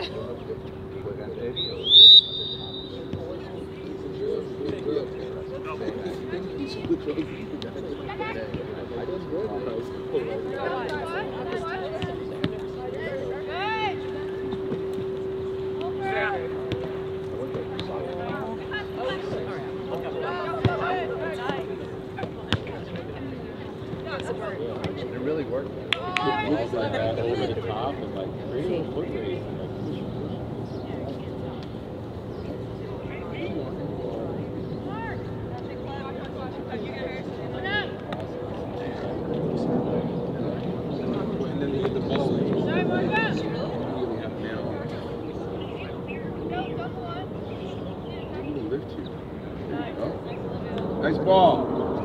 It really worked. It's like that over the top and like crazy foot race. And then they hit the ball. Lift you. There you go. Nice ball.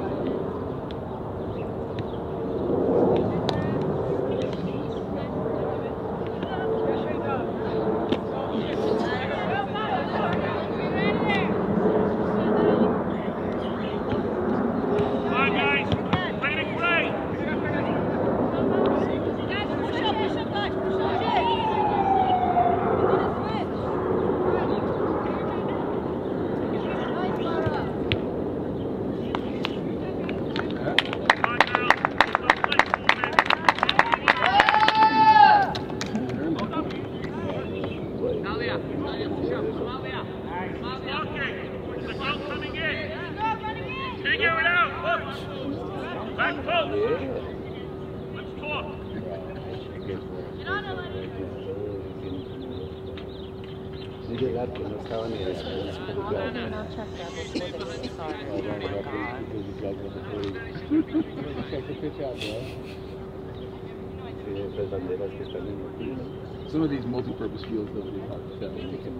Some of these multi-purpose fields don't be hard to tell.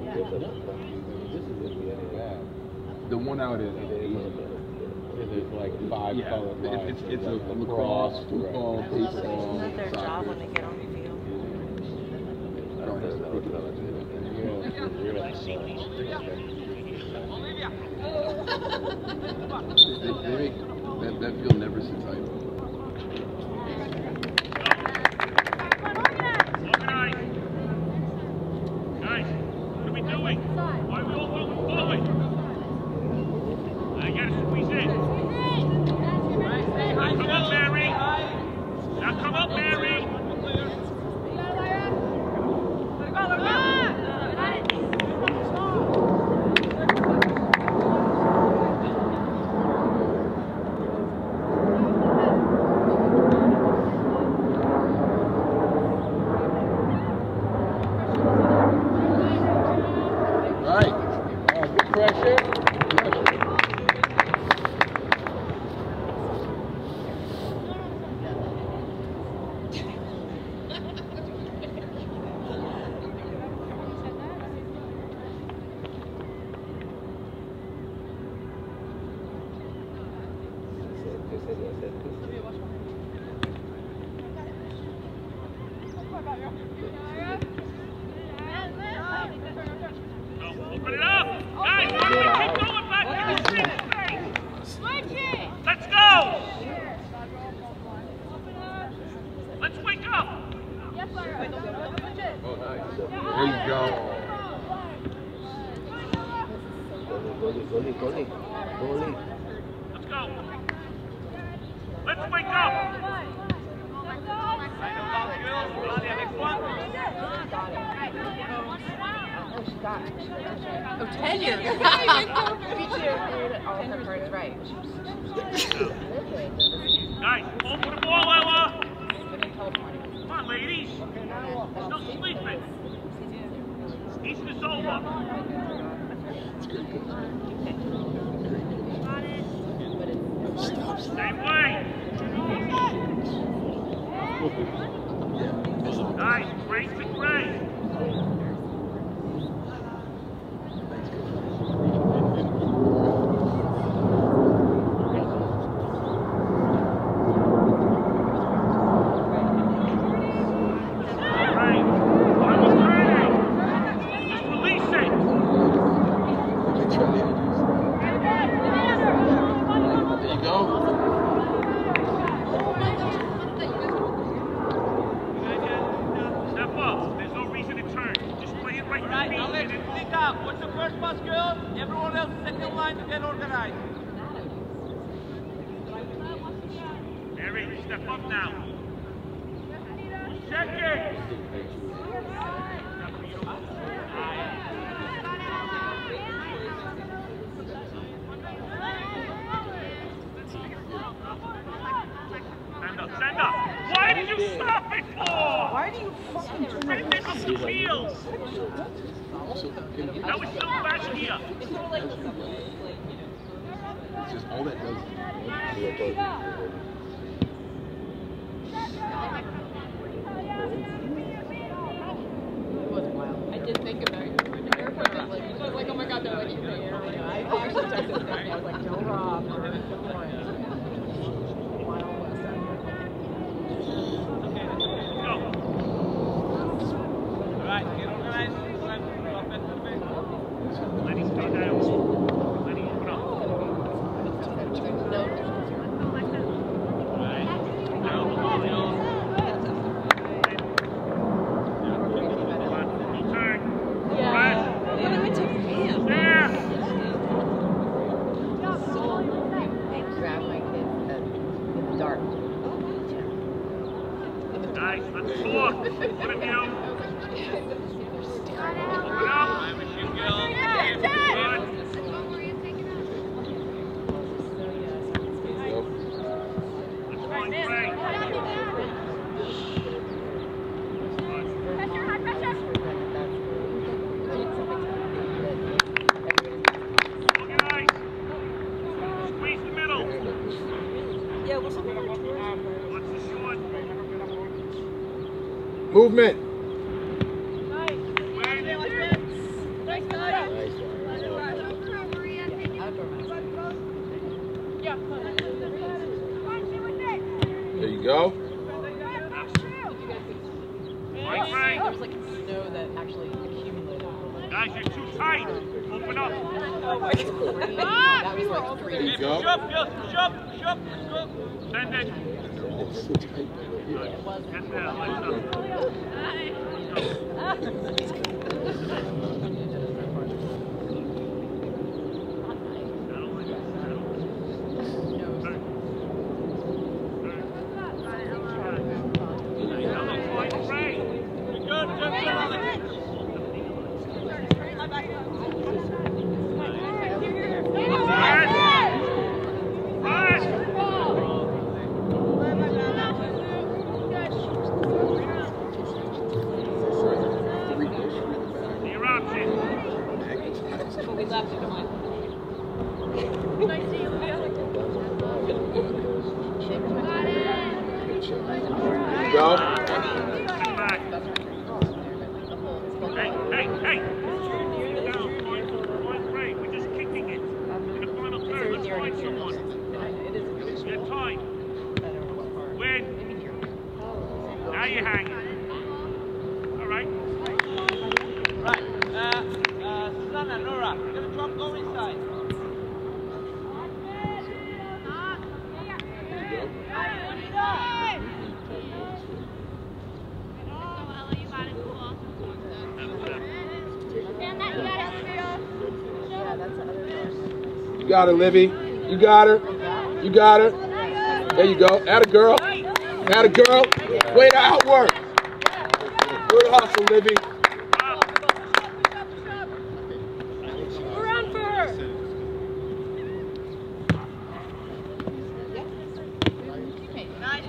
The one out at there's like 5 colored lines. It's a lacrosse, football, baseball, Isn't that their job soccer. when they get on the field? I don't have to think about it. They make that field never sits idle. out. What's the first bus, girls? Everyone else second line to get organized. Mary, step up now. Check it. Stand up. Why did you stop it for? Why do you fucking Bring this up the field. That was so fast here. It's just all that does. It was wild. I did think about it. When the airport was like, oh my god, they're like in the air. I actually texted Stephanie. I was like, don't rob. Movement. There you go. There was like snow that actually accumulated. Guys, you're too tight. Open up. That was like 3 There you go. Shove. Let's go. Send it. Get there, lights up. You got her, Livy. You got her. You got her. There you go. Atta girl. Atta girl. Way to outwork. Good hustle, Livy. We're on for her. Nice,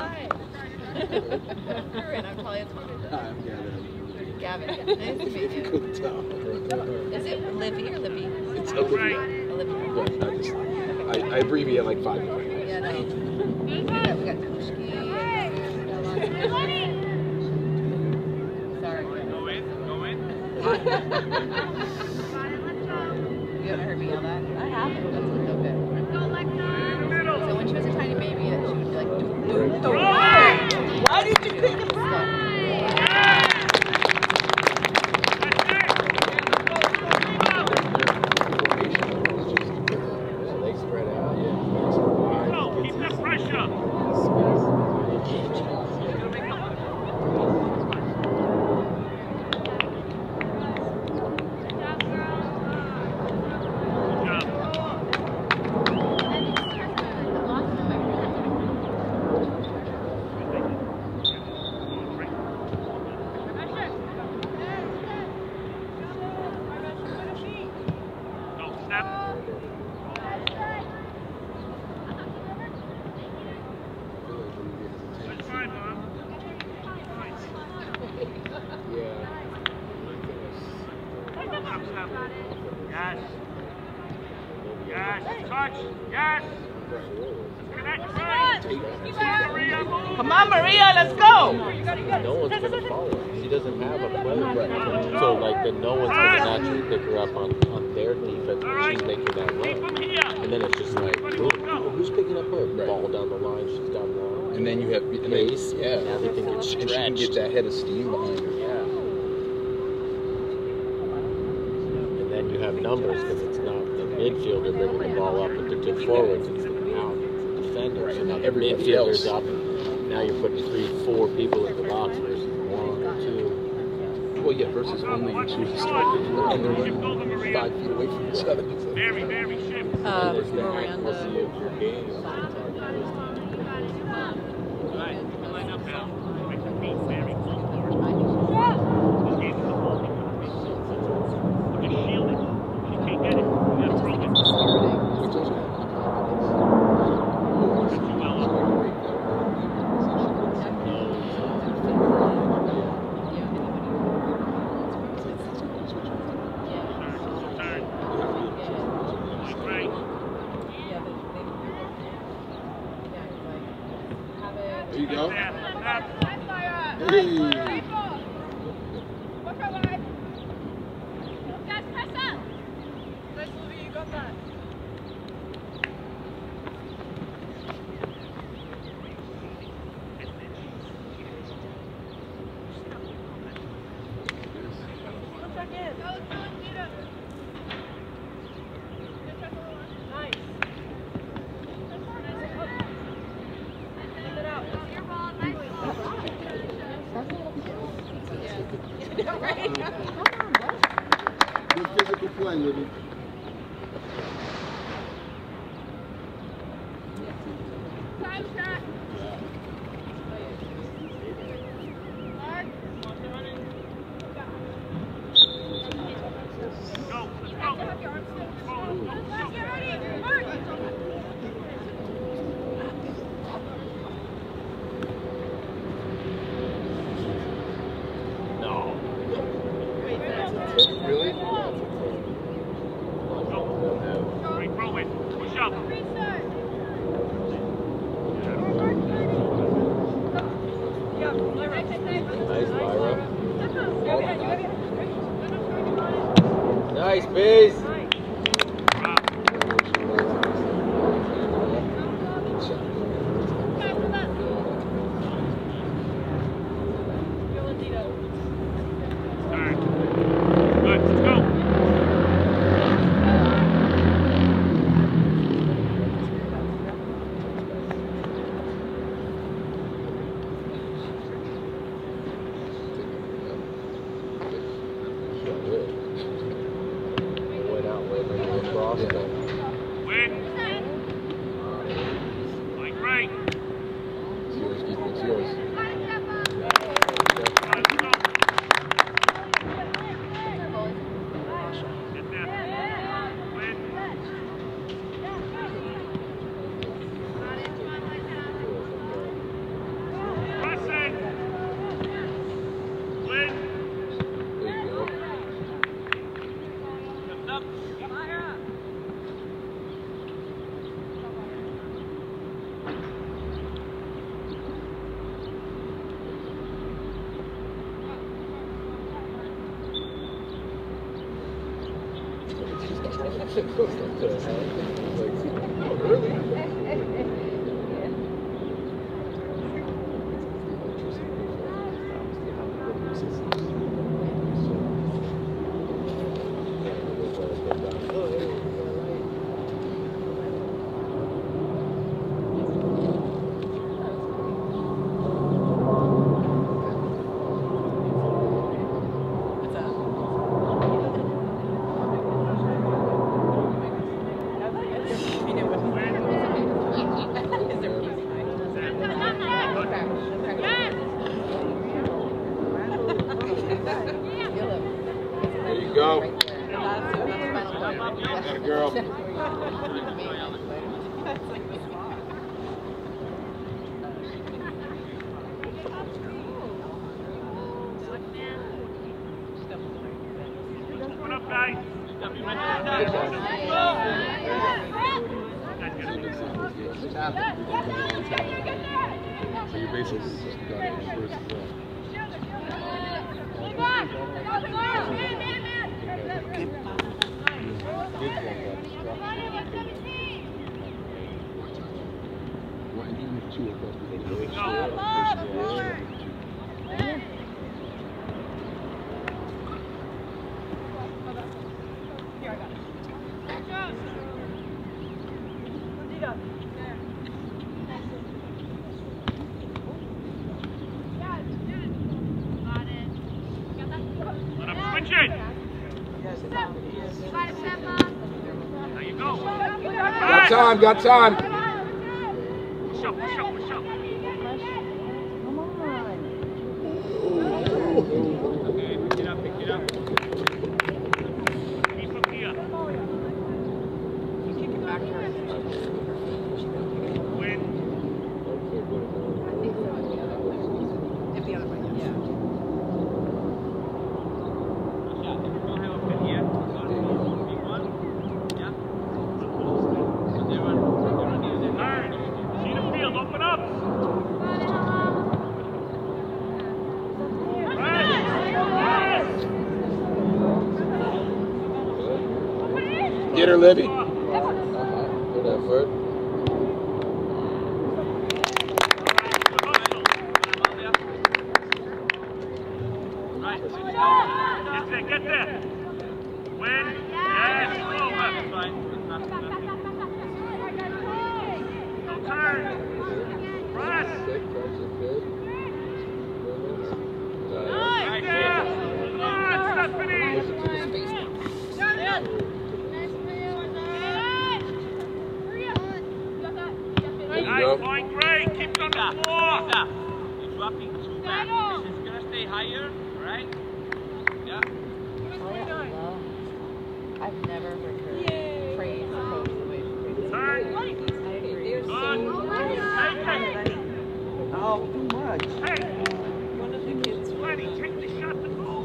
I'm Talia. Hi, I'm Gavin. Gavin. Nice to meet you. Couldn't tell. Is it Livy or Libby? It's Olivia. I abbreviate like 5 minutes. Yeah, no. We got Kushki. Sorry. Go in. You haven't heard me yell that? I haven't. That's okay. So when she was a tiny baby, she would be like, why did you pick it up? Yes. Yes. Touch. Yes. Connect. Come on, Maria, let's go. No one's gonna follow her. She doesn't have a player. So like then no one's gonna naturally pick her up on their defense when she's making that run. And then it's just like, who's picking up her? Ball down the line, she's got long. And then you have Pace, yeah, and everything gets and she can get stretched. that head of steam behind her. Yeah. And then you have numbers because it's not the midfielder bringing the ball up with the two forwards, it's the out defender. So now the Everybody midfielder's else. up. Now you're putting 3, 4 people in the box versus 1 or 2. Well, yeah, versus only two and they're running 5 feet away from each other. Very, very shift. And there's the accuracy of your game. Right. Line up now. Make the feet very close to her. Just shield it. She can't get it. You gotta throw it. Too well up. Turn. Like right. There you go. Snap. Snap. Hey. Good physical play, Libby. Go. Let's go. Get ready. Mark. No. Really? Right, throw it. Push up. Nice, Myra. Nice, Biz. Turn. Good. Let's go. Went out way better than Frost. Win. Like right. It's yours, Ethan. It's yours. Let's go. Sit there. Win. Press it. Win. There you go. Lift up. There you go. That girl. What up, guys? So you basically got it first as well. Well, and even if two are supposed to be Switch it. There you go. Got time, got time. Push up, push up, push up. Okay, pick it up, pick it up. Keep up here. Kick it back to her. Win. I think so. If the other way, yeah. Get her, Livy. Good effort. Get there. Win. Yes. No turn. Press. Nice, going great. Keep it on the floor. You're dropping too back. It's gonna stay higher, right? Yeah. I've never heard her praise the coach the way she praises. Turn. I agree. Good. Take it. Oh, too much. Hey. One of the kids. 20. Take the shot to goal.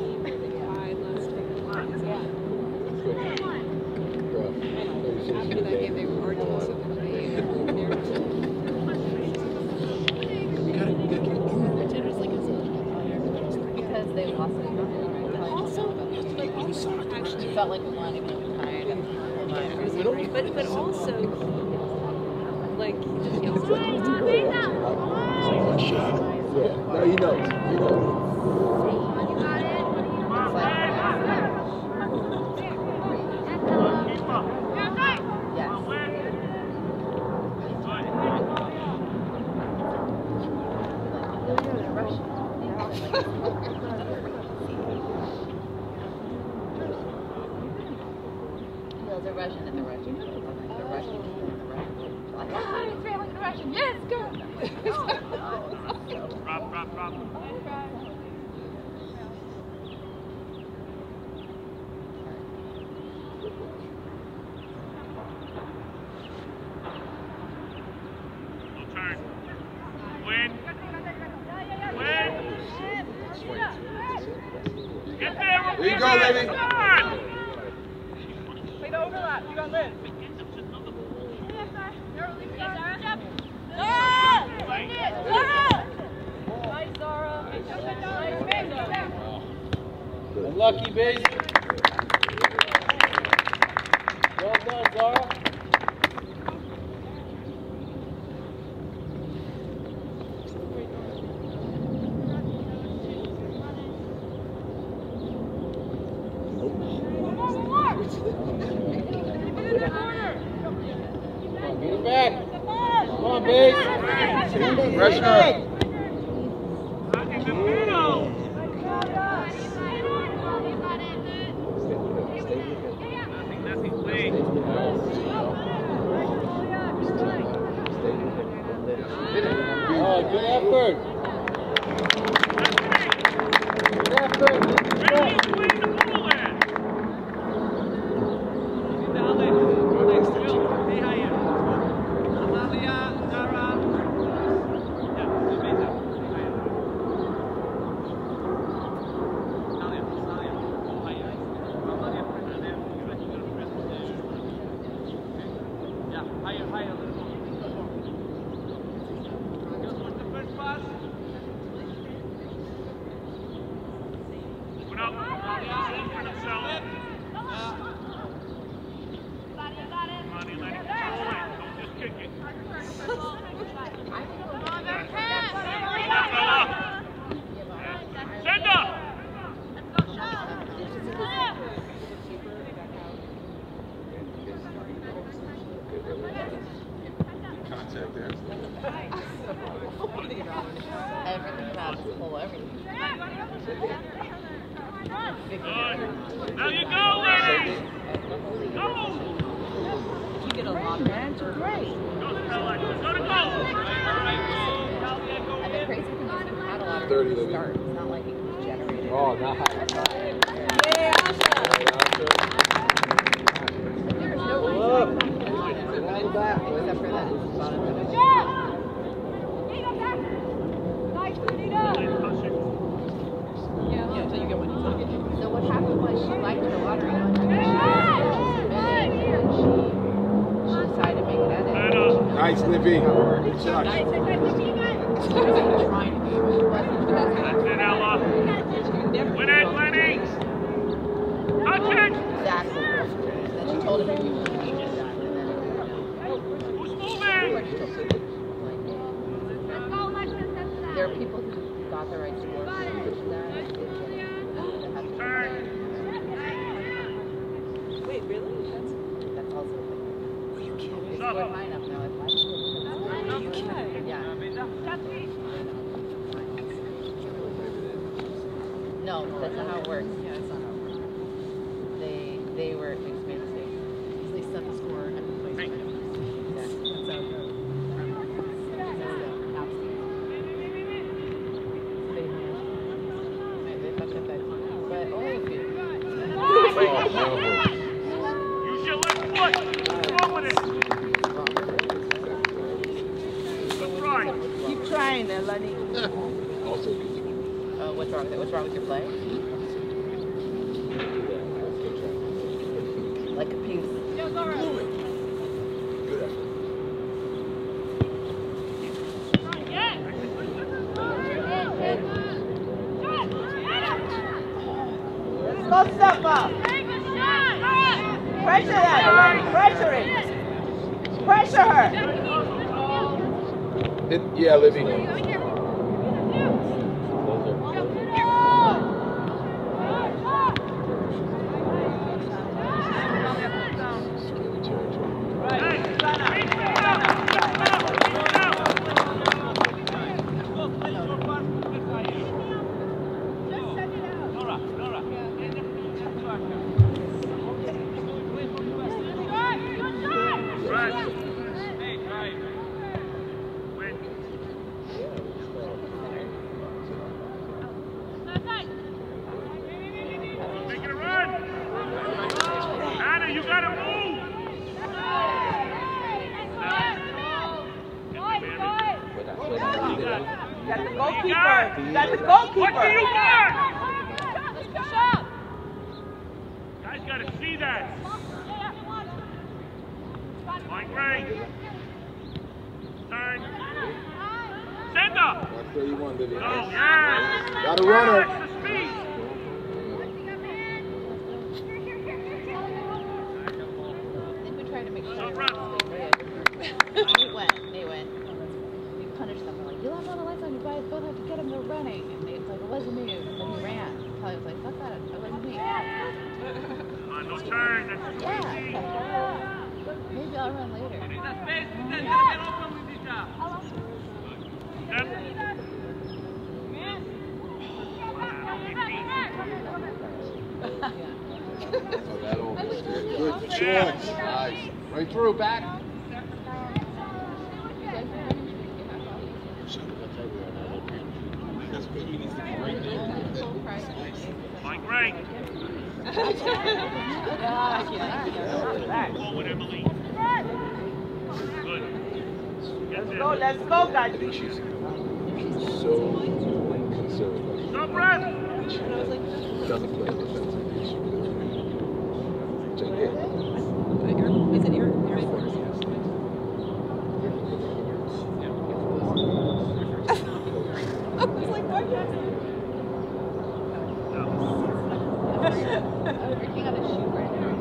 After that game, they were arguing so much. Because they lost it. Actually, felt like we weren't even tired. But also, like, he just yells No, he knows. He knows. The Russian and the Russian. The Russian and the Russian. Like, ah, he's failing the Russian. Yes, go. Drop. No turn. Win. Get there. There you go, Livy. Wait, overlap. You got Liz. Nice, Zara. Unlucky, base. Well done, Zara. Get it back. Come on, base. Pressure. In the middle. Nothing, play. Oh, good effort. Good effort. Where are you playing the ball at? Stay higher. Amalia, Zara. Yeah, for themselves. Money, let it control it. Don't just kick it. Send up! Contact there. Everything about it, pull everything. Good. Now you go, lady! Go! You get a lot of hands are great. Go to Alexa. Go to goal! And the crazy thing is, he had a lot of 30, people start. It's not like he was generated. Oh, nice. Yeah, There's no reason except for that. yeah, until you get one. So what happened was she liked her lottery number. And she decided to make it edit. Nice, Livy. Good shot. She wasn't trying to be, she wasn't. But that's That's it, Ella. Win it, Lenny! Touch it! exactly. And then she told him he was going to change that. And then Who's moving? there are people who got the right to work and that. Turn. Wait, really? That's also a thing. It's Stop. good high enough now. If You can. yeah. No, that's not how it works. Yeah, it's not how it works. They were made mistakes. They set the score and the placement. Exactly. That's how it goes. They fucked up that. But only a few. Use your left foot! What's wrong with it? Good try. Keep trying, Lenny. Also good. What's wrong with it? What's wrong with your play? Like a piece. Good effort. Go step up. Pressure that, Lenny. Pressure it. Pressure her. Yeah, Livy. Making a run! Anna, you gotta move! Got the goalkeeper. Got the goalkeeper. What do you want? Guys gotta see that. Mike Ray. Turn. Send up. That's 31, Livy. Go, yeah. Got a runner. That's the speed. I think we tried to make sure. So, Brett. They went. We punished them. We're like, you'll have all the lights on. You guys both have to get them. They're running. And it's like, it wasn't me. And then he ran. Kelly was like, fuck that. It wasn't me. Come on, no turn. That's easy. Yeah. Maybe I'll run later. Oh, that almost did. Good choice. Nice. Right through, back. Mike Ray. Forward, Emily. Good. Get there. Let's go, guys. I think she's so conservative. Stop, Brett. She doesn't play defensively. She really Is it Air Force? I was like, what? Working on a shoe right now.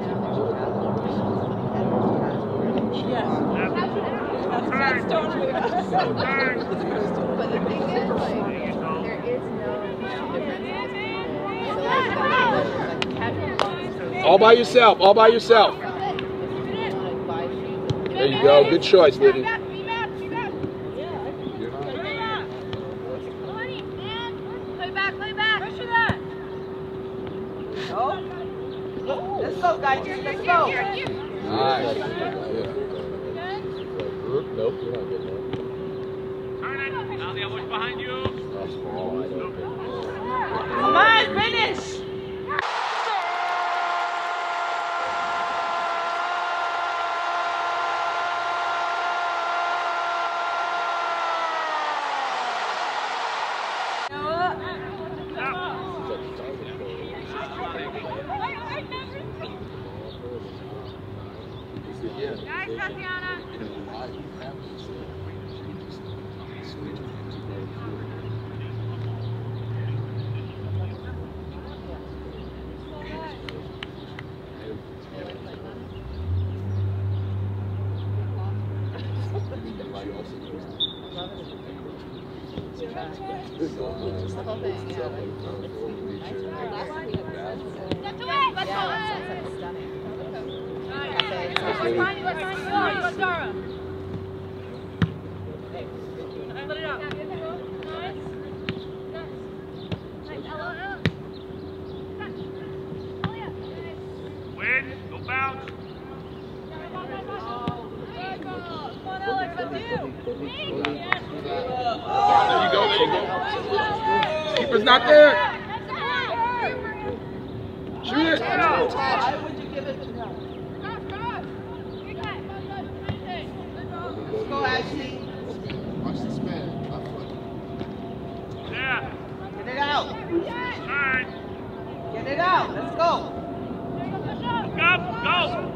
That's totally us. But the thing is, like, there is no difference. So, like, casual clothes. All by yourself. All by yourself. There you go. Good choice, Livy. Let's go, guys. Let's go. Nice. Nope, you're not getting that. Turn it. Nadia, what's behind you? That's wide open. Come on, finish. Nice, Tatiana. Win, go bounce. There you go. Keeper's not there. Shoot it. Why would you give it to them? Let's go, Ashley. Watch this man. Yeah. Get it out. Turn. Get it out. Let's go. Look up, go.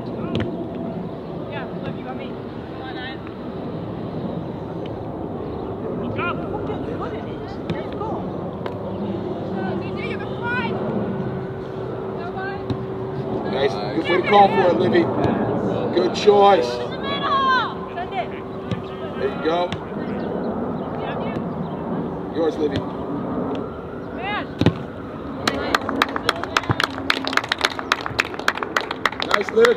Look up. Let's go. Nice. Good way to call for it, Livy. Good choice. There you go. Yours, Livy. Nice, Liv.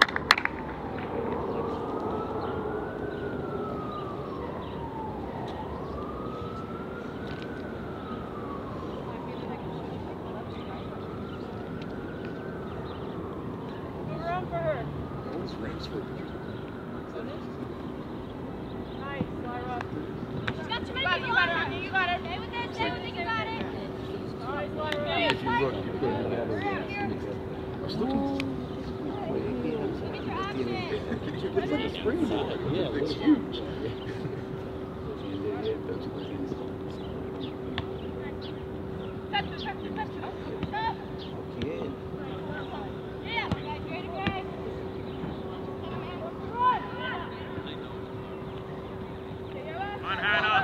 It's huge. On Hannah.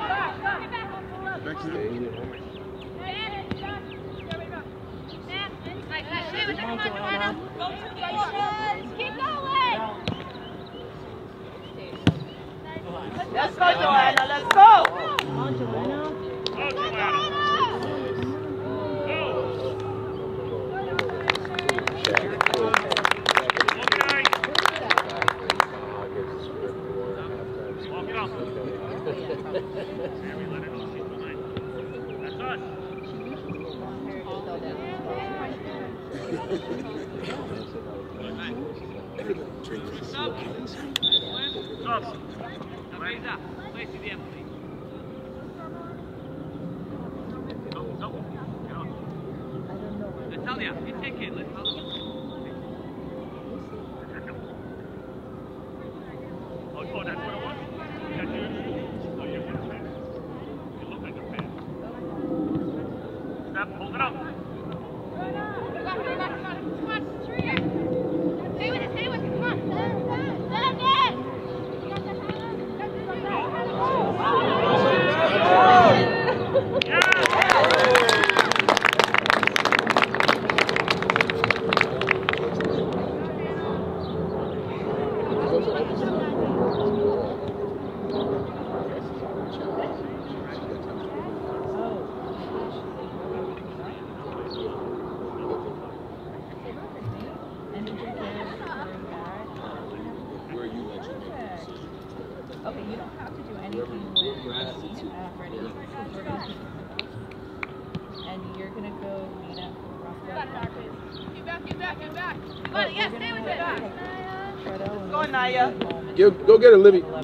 Let's go, Joanna. Let's go. Go, Joanna. Natalia, you take it. Let's go. Oh, that's what it was? That's yours? Oh, you're a fan. You look like a fan. Step, hold it up. Stay with it, come on. Yeah, stay with it. Go on, Naya. Go get her, Libby. Keep going,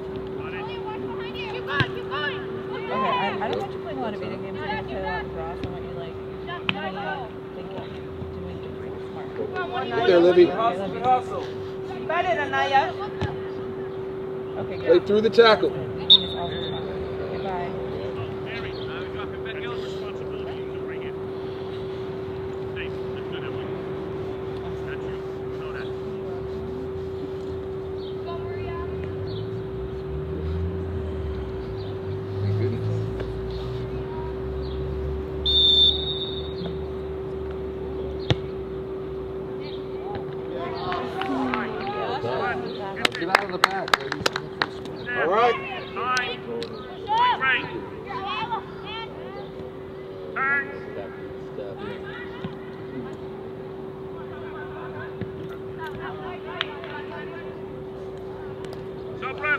keep going. Okay, I don't want you playing a lot of video games. I don't play a lot of cross. I want you like thinking, doing smart. Get there, Libby. Hustle. Better than Naya. Okay, Play good. through the tackle. Goodbye. Mary, Becky's responsibility to bring it. Hey, that's good, Emily. That's you. Know that. Go, Maria. Thank goodness. Get out of the back, baby. All right. Time. Point right. Turn. Step. Stop rep.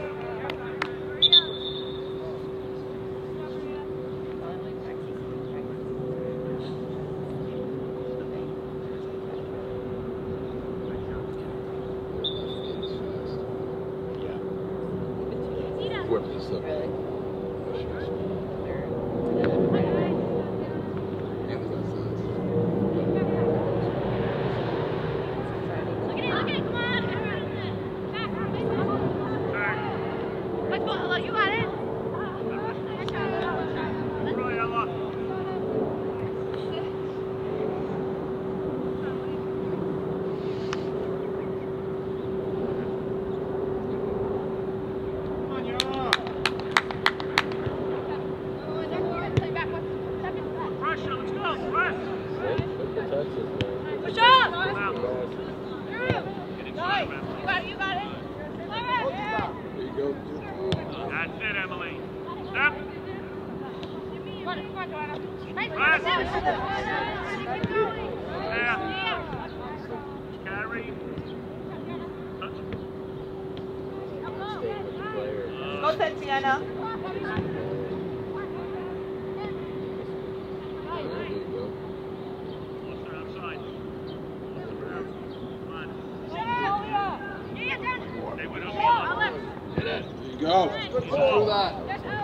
Work this up. Look at it, come on. Let's go, Ella, you got it. Roy, Ella. Pressure, let's go. Press. Push up. Wow. You got it, you got it. There you go. That's it, Emily. Step. Come on, Joanna. Press. Yeah. Carry. Touch. Go, Tatiana. There you go. Lost her outside. Lost her out. Come on. They went up. There you go. Through that.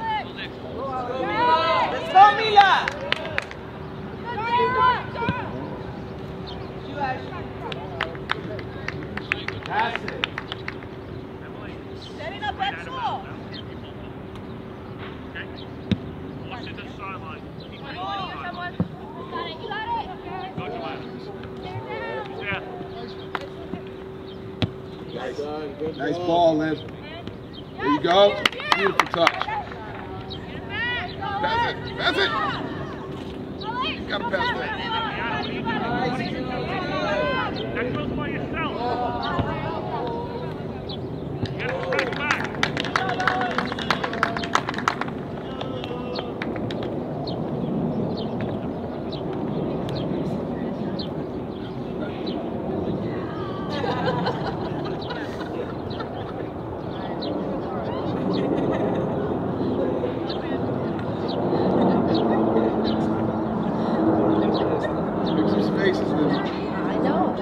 Let's go, Mila. Pass it. Emily. Setting up Right that out soul. of bounds. Okay. Watch it to the sideline. Keep it on the sideline. Go, Joanna. Yeah. Nice ball, Liv. There you go. Beautiful touch. Pass it. Pass it. You gotta pass that. That goes by yourself. You gotta step back. Make some spaces, Liv. I know.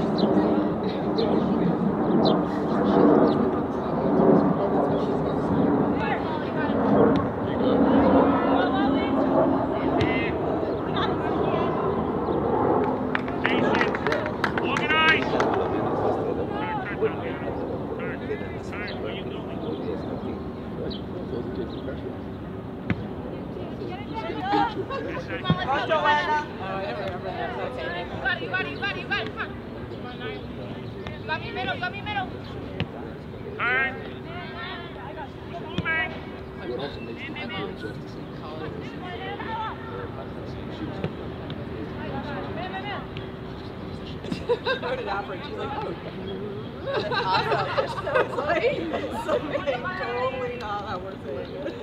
There you go. Patience. Organize. Turn. Where you going? Go, Joanna. You got it. Come on. You got me middle. Turn. Moving. What also makes me feel justice in college Put it out for she's like, oh. Awesome. So it's like totally not how we're saying it.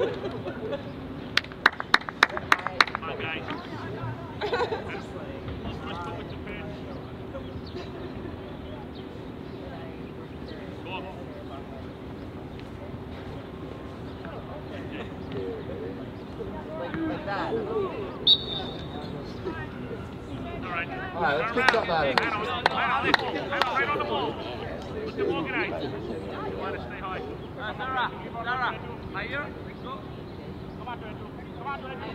Come on, guys. Let's go with the pitch. Go up. Like that. All right. All right, let's get something out of this. Right on the ball. Put them organized. You want to stay high. Sarah, are you? Come on, Andrew. Come on, Andrew.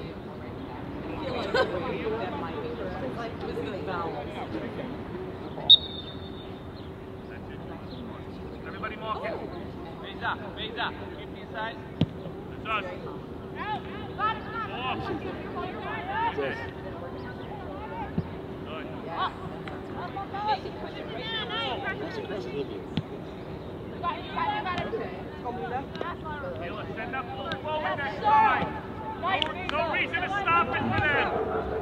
Everybody mark it. Beza, keep inside. That's us. Send that ball forward next time. No reason to stop it for them.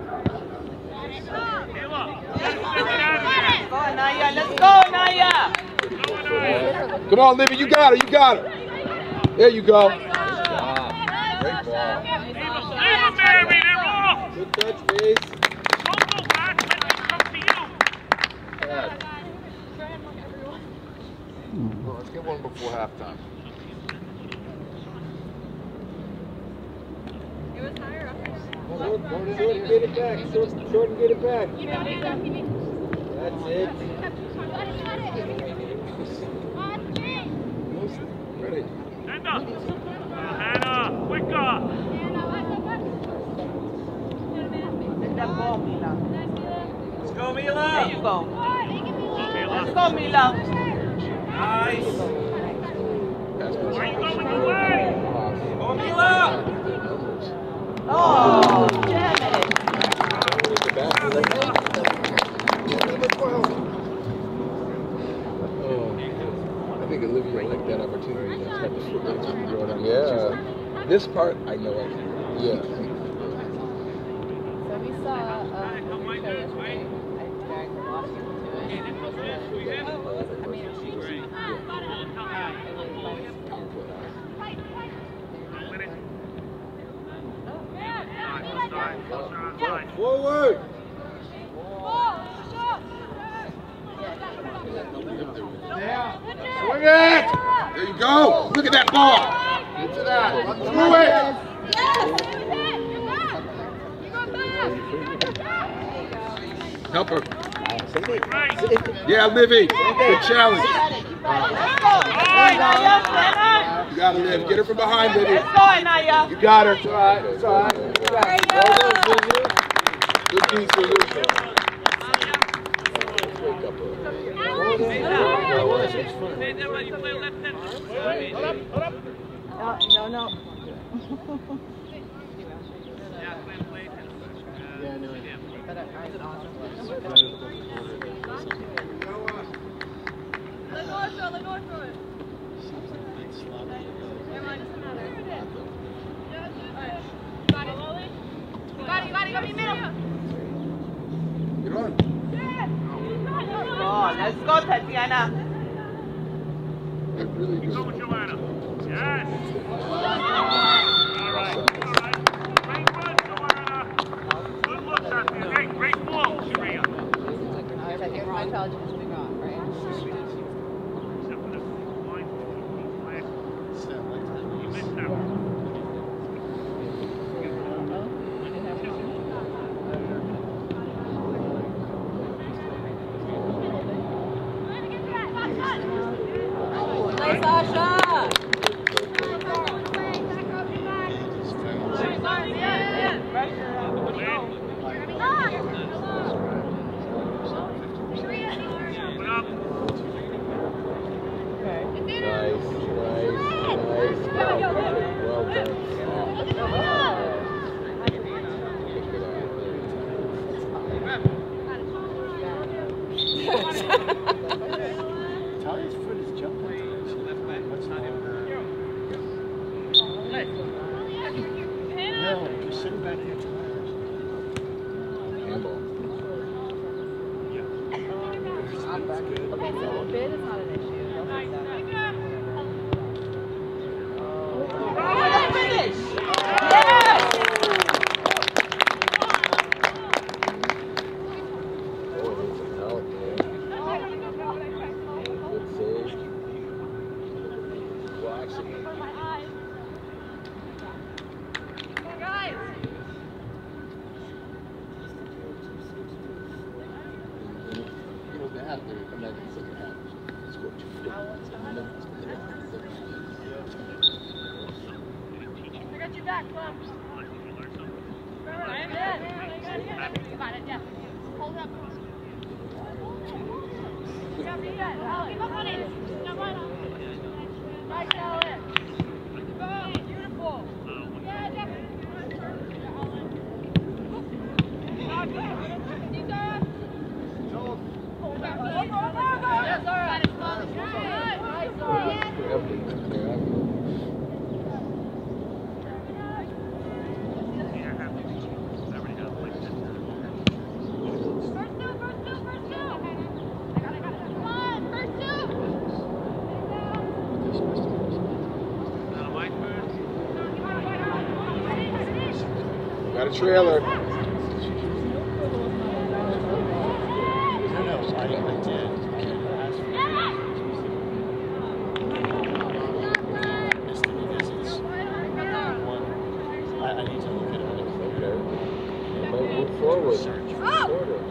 Go, Naya. Let's go, Naya. Come on, Livy, you got her, you got her. There you go. Great ball. Leave them, Mary, they're off. Good touch, Face. Don't go back, let them come to you. Well, let's get one before halftime. Short and get it back. Short and get it back. That's it. Ready? Send up. Hannah, quicker. Let that ball, Mila. Let's go, Mila. There you go. Let's go, Mila. Nice. Where are you going away? Go, Mila. Oh, damn it. I think Olivia liked that opportunity. Yeah. This part, I know I can. Yeah. So we saw a show yesterday. I dragged the boss into it. I mean, it was great. Forward. Swing it! There you go. Look at that ball. Get to that. Run through it. Help her. Yeah, Livy. Good challenge. You got to Liv. Get her from behind, Livy. Let's go, Naya. You got her. It's all right. It's all right. Good piece, Livy. No. Get on. Oh, let's go, Tatiana. Really good. Go with Joanna. Yes. All right. Great run, Joanna. Good look, Tatiana. Hey, great ball, Sharia. My college was big off, right? Except for the line. You missed that one. Play, Sasha! Talia's foot is jumping. What's not even her? No, just sitting back there. Handball. Okay, so bid is not an issue. Finish! Yes! got your back, Plum. Got it, yeah. Hold up. Keep up on it. Nice, Alex. Beautiful. Yeah, Got a trailer. No, I did. Missed any visits. One. I need to look at it. Okay. But move forward. Search. Sort of.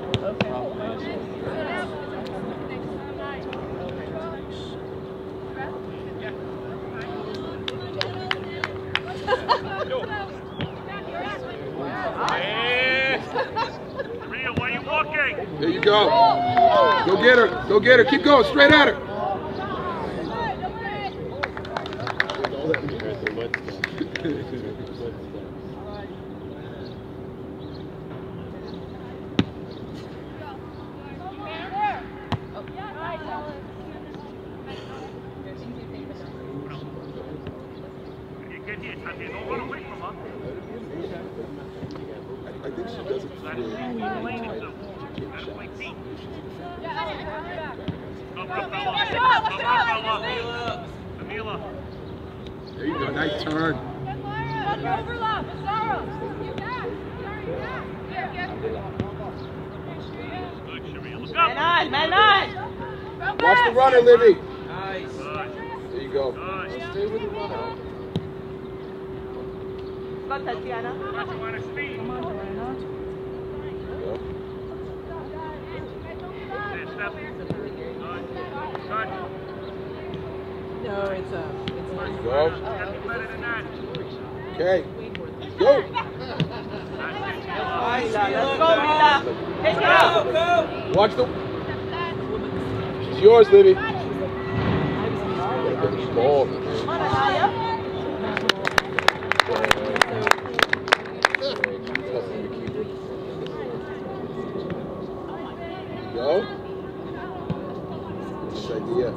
Rhea, why are you walking? There you go. Go get her. Go get her. Keep going. Straight at her. You get here, Tati. Don't run away from her. I think she does it for you. Camila. There you go. Nice turn. Overlap, Sarah. You back. Good, Sharia. Look Man up. on, man on. Watch the runner, Libby. Nice. There you go. Stay with the runner. Go, Tatiana. Joanna, speed. Come on, Joanna. There, step. Good. Good. No, it's There you go. Gotta be better than that. Okay. Go. Let's go, Mila. Take it out. Watch the. She's yours, Libby. Ball. Come on, Anaya. Go. Nice idea.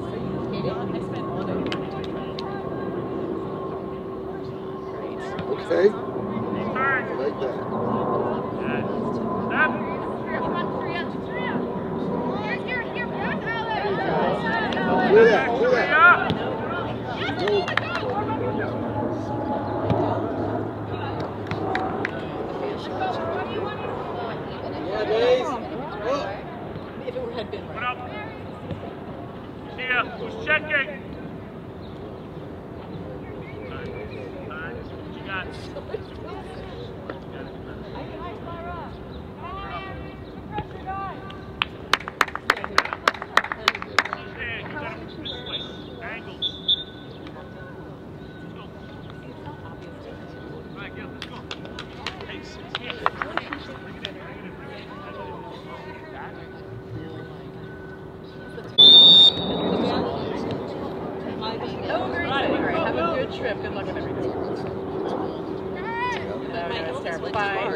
Okay. I like that. Step. Clear that. Clear that. Go. If it had been Put up. Tia, who's checking? What you got? There, you got him this way. Angles. Let's go. All right, Gil, let's go. Hey, here. Have a good trip. Good luck with everything. That's terrible. Bye.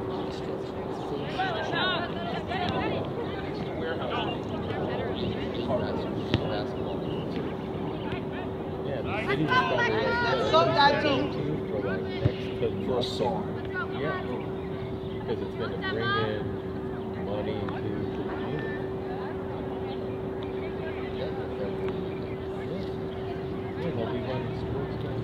Let's go, Tati. For a song. Yeah. Because it's going to bring in money to the community. Yeah, they'll be running sports games.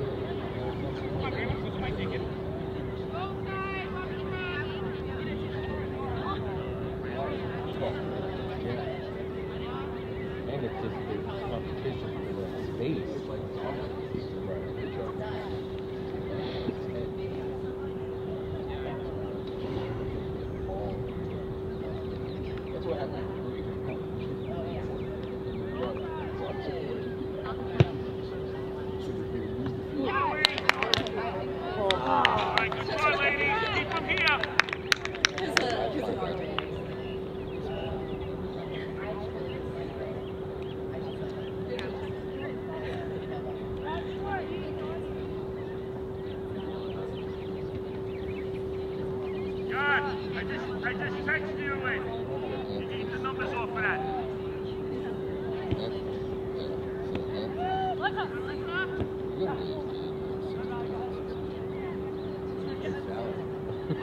And it's just the competition for the space. That's what happened.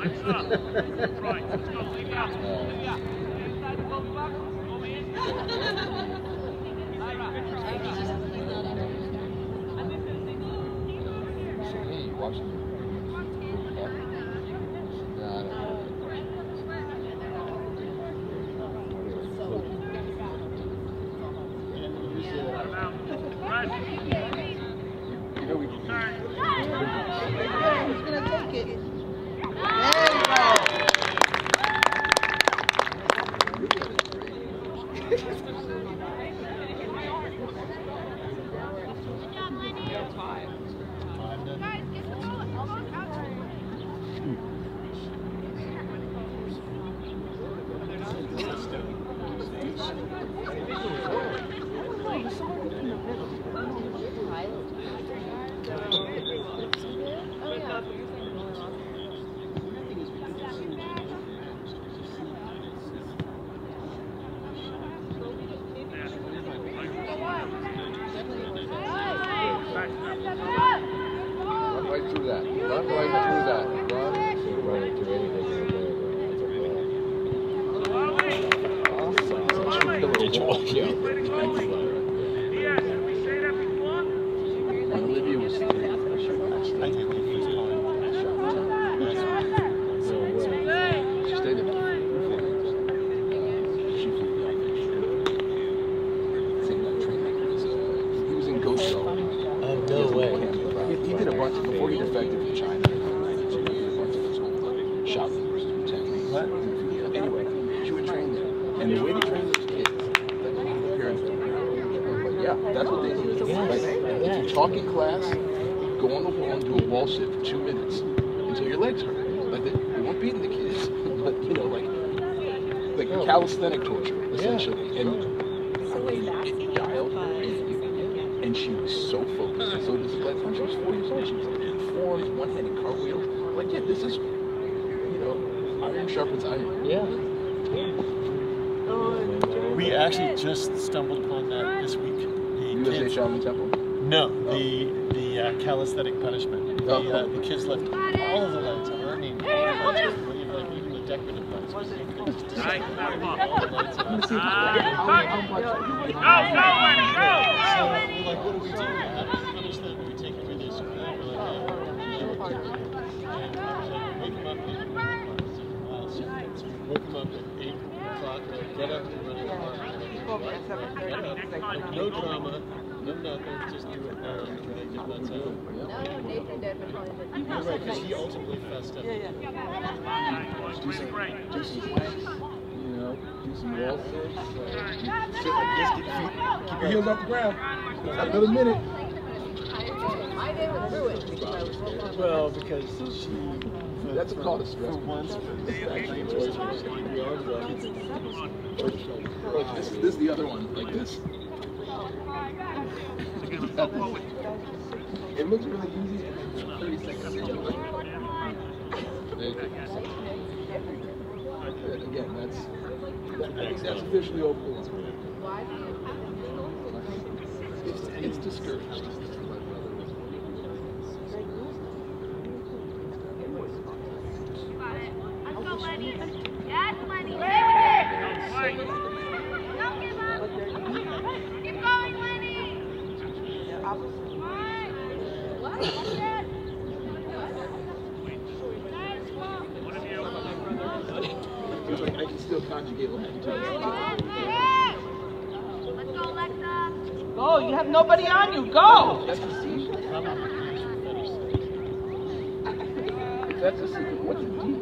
Lights up. Right, let's go. Leave it out. Hey, you watching the you know we can Who's gonna take it? There you go. run right through that. Run right through that. Run. Running through anything in there, Did you watch it? Yes, did we say that before? Olivia was I think he was calling she stayed in she flew the same night train. He was in Ghost Show. Oh, no way. He did a bunch before he defected from China. He did a bunch of those whole shopping versus pretending. What? Anyway, she would train there. And the way they train those kids, like the parents don't know. Yeah, that's what they do. Like, if you talk in class, go on the wall and do a wall sit for 2 minutes until your legs hurt. Like they weren't beating the kids, but you know, like calisthenic torture, essentially. And it dialed her and she was so focused. And so this is like when she was 4 years old, she was like in forms, one-handed cartwheels. Like, yeah, this is, you know, iron sharpens iron. Yeah. We actually just stumbled upon that this week. The USA kids, Shaolin Temple. no, the calisthenic punishment. The kids left all of the lights on, earning all the lights, even the decorative lights. All right, step up. All the lights on. Go, Lenny, go! So we're like, what do we do? How do we punish them? Do we take them through this? We're like, and I was like, wake them up at 8 o'clock. So we woke them up at 8 o'clock, get up and run in the park. Like, no drama, no nothing, just do it. That's how. No, Nathan did, but probably didn't. You're right, because he ultimately fessed up. Do some planks, you know, do some wall sits. Sit like this, keep your heels off the ground. Got another minute. I didn't do it because I was so far. Well, because she. That's a call to stress. For once, This is the other one, like this. It looks really easy. 30 seconds. Again, I think that's officially over the line. It's discouraged. Let's go, Lenny. Yes, Lenny. Don't give up. Keep going, Lenny. What? It's like I can still conjugate Latin too. Let's go, Alexa. Go, you have nobody on you. Go. That's a secret. If that's a secret, what's a D?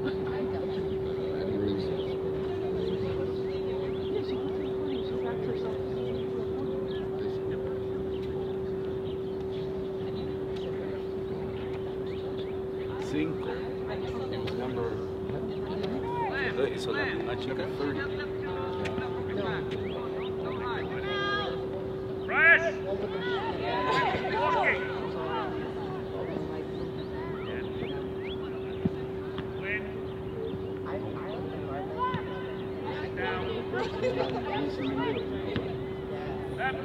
Cinco. It was number. So I took a 30. Press! Walking! Win. Down. Up.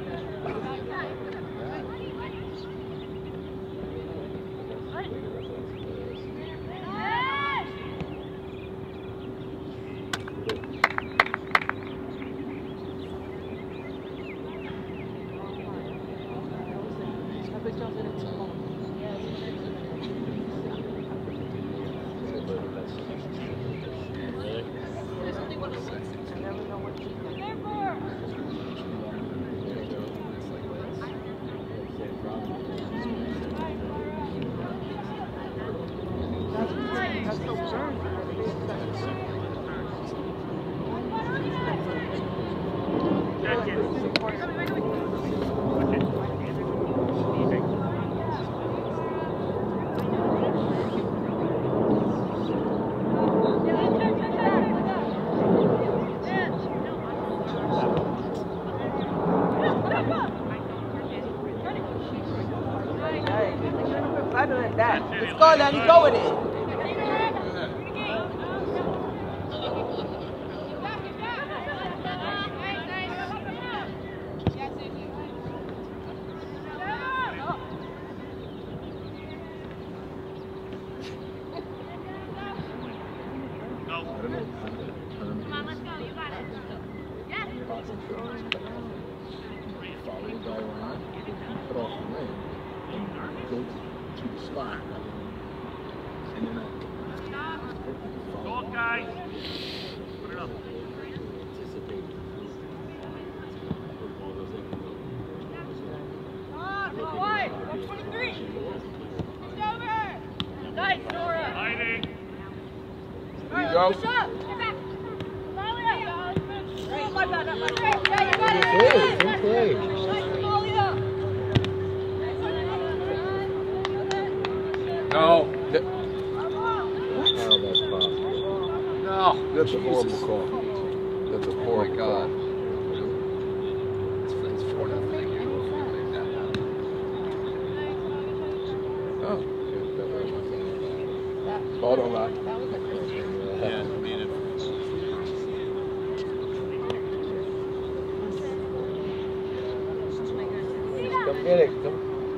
Other than that, let's go, Lenny, go with it. That's a horrible call. That's a horrible call. It's 4-0. Oh. Hold on, Rock. Yeah, I mean, Come get it. Come.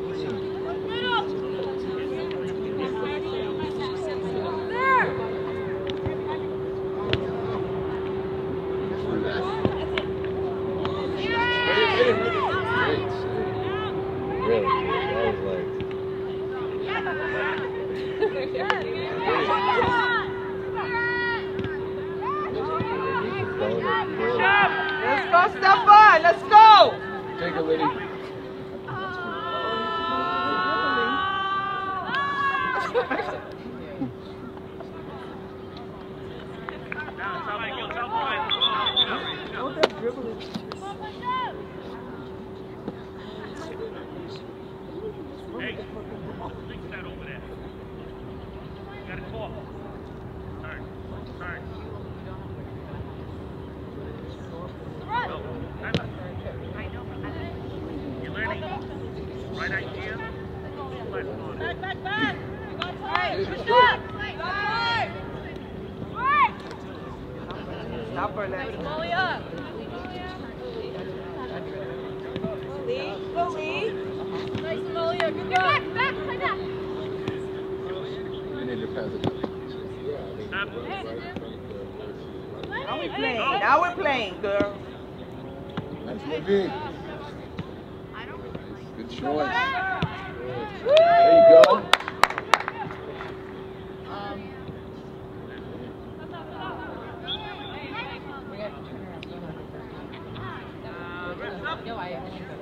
Let's go, Stefan. Let's go. Take it, Liddy. Oh, they're dribbling. Hey, fix that over there. You got a call. Turn. You're learning. Right idea. Back. Stop her, Lenny. Molly up. Lee. Go, Lee. Nice, Molly up. Good luck. Back. You need to pass it. Now we're playing, girl. Nice movie. Good choice. There you go. No, I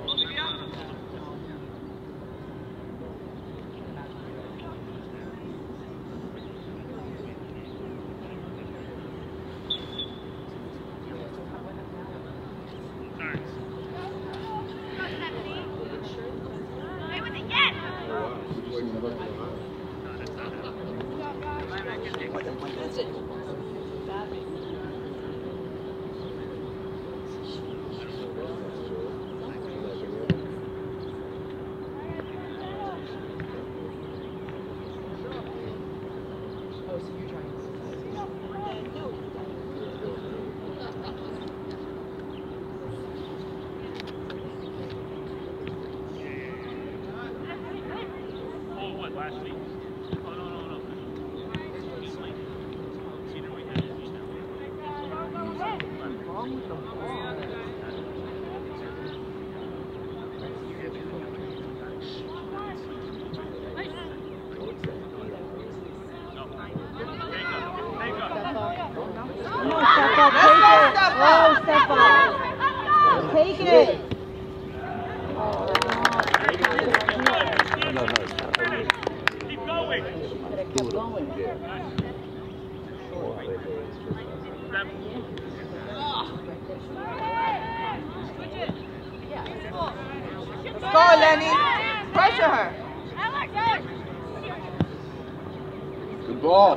Last week. Oh, no. He's late. See, there we go. What's wrong with the ball? Stefan. Take it. Keep going. Keep going. Let's go, Lenny. Pressure her. Good ball.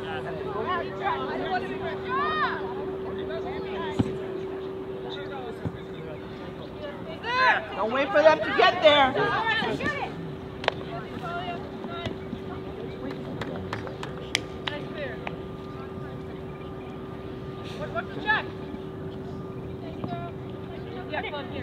Don't wait for them to get there. What's the check? Yeah, come here.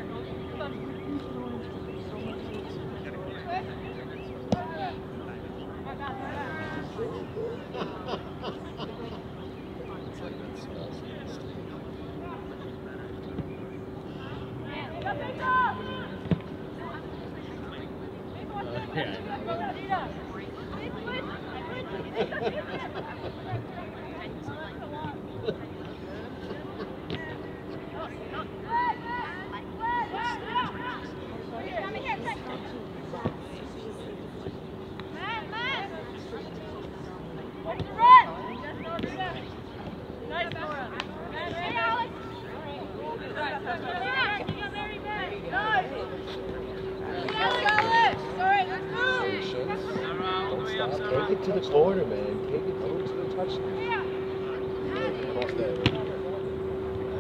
Take it to the corner, man. Take it to the touchdown. Cross that. I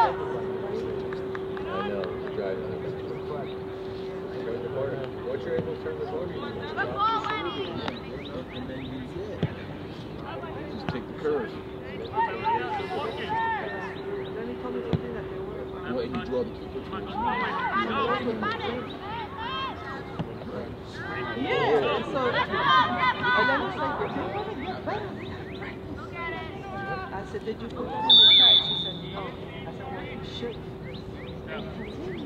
know. Driving them. Turn the corner. Once you're able to turn the corner, you can Just take the curve. What, you draw the kicker? Yeah, so and then it's like, you're gonna get better. I said, did you put that in the track? She said, no. I said, well, you should. And continue.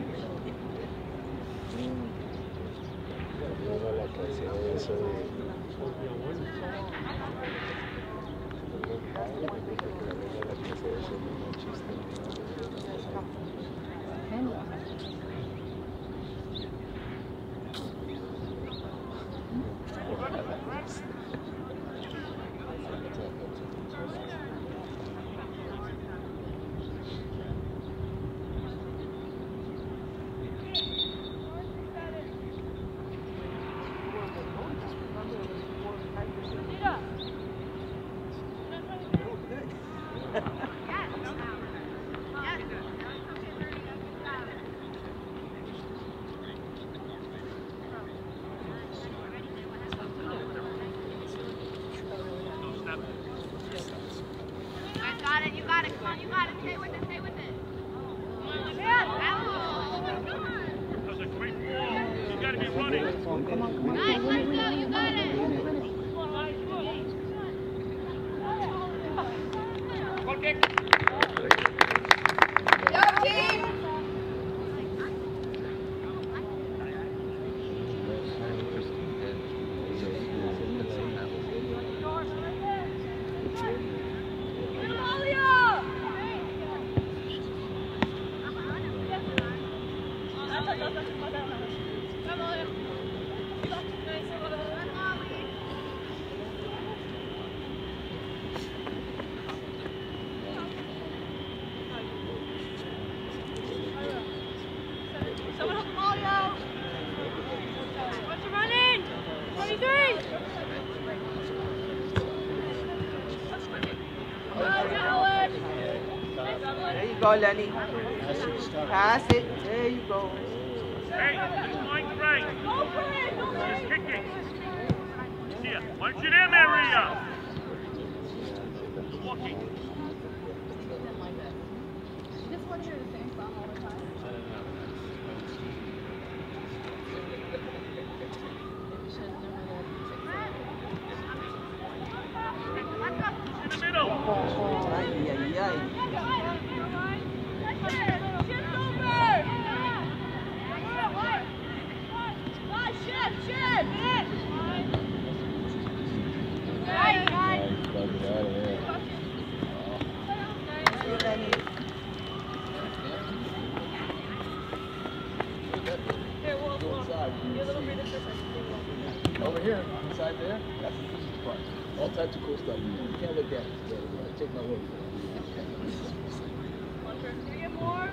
There you go, Lenny. Pass it. There you go. Hey, this line's right. He's kicking. Here, punch it in there, Rhea. Walking. In the middle. Ay, ay, ay. inside there, that's the Christmas party. All types of cool stuff. You can't look at it. Take my word for it. More.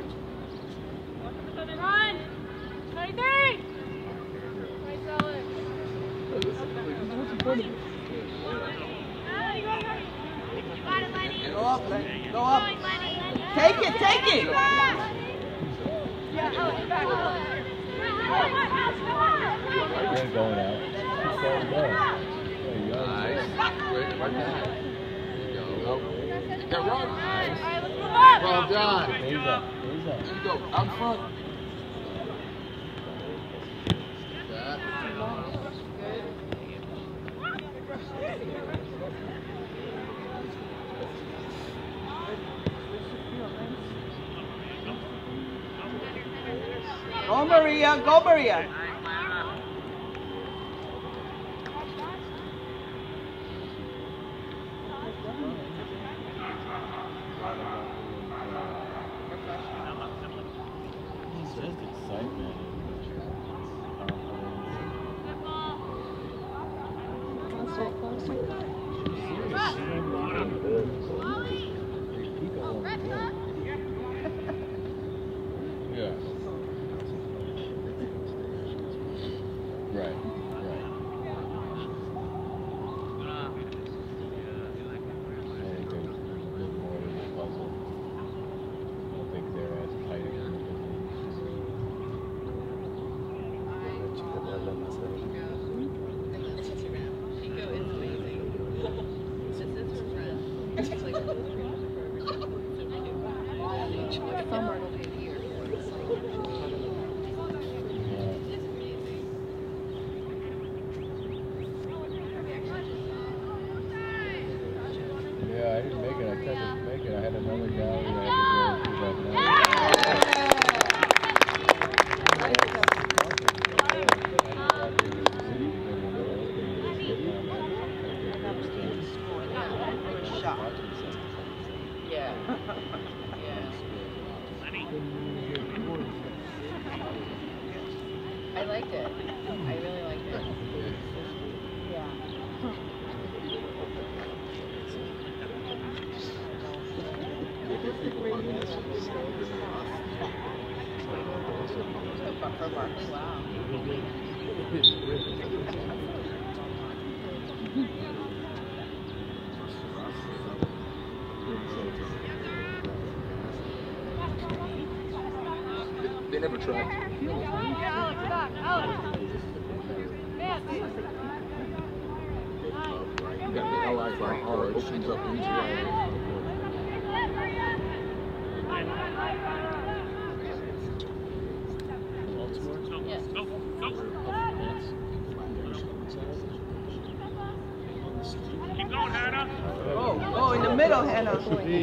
Run. 23. Nice, Alex. What's the point of it? Go up, Lenny. Go up. Take it, take it. They're going out. Nice. Great. Right there. There you go. That run. Nice. Well done. There you go. Out front. That. Go, Maria. Go, Maria. It's just excitement. Yeah. Right. Yeah, I didn't make it. I tried to make it. I had another gallery. I had to go through that. Yeah. I liked it. I really liked it. Yeah. For Barkley, wow. They never tried. The LI bar opens up into Yes. Go. Keep going, Hannah. Go in the middle, Hannah.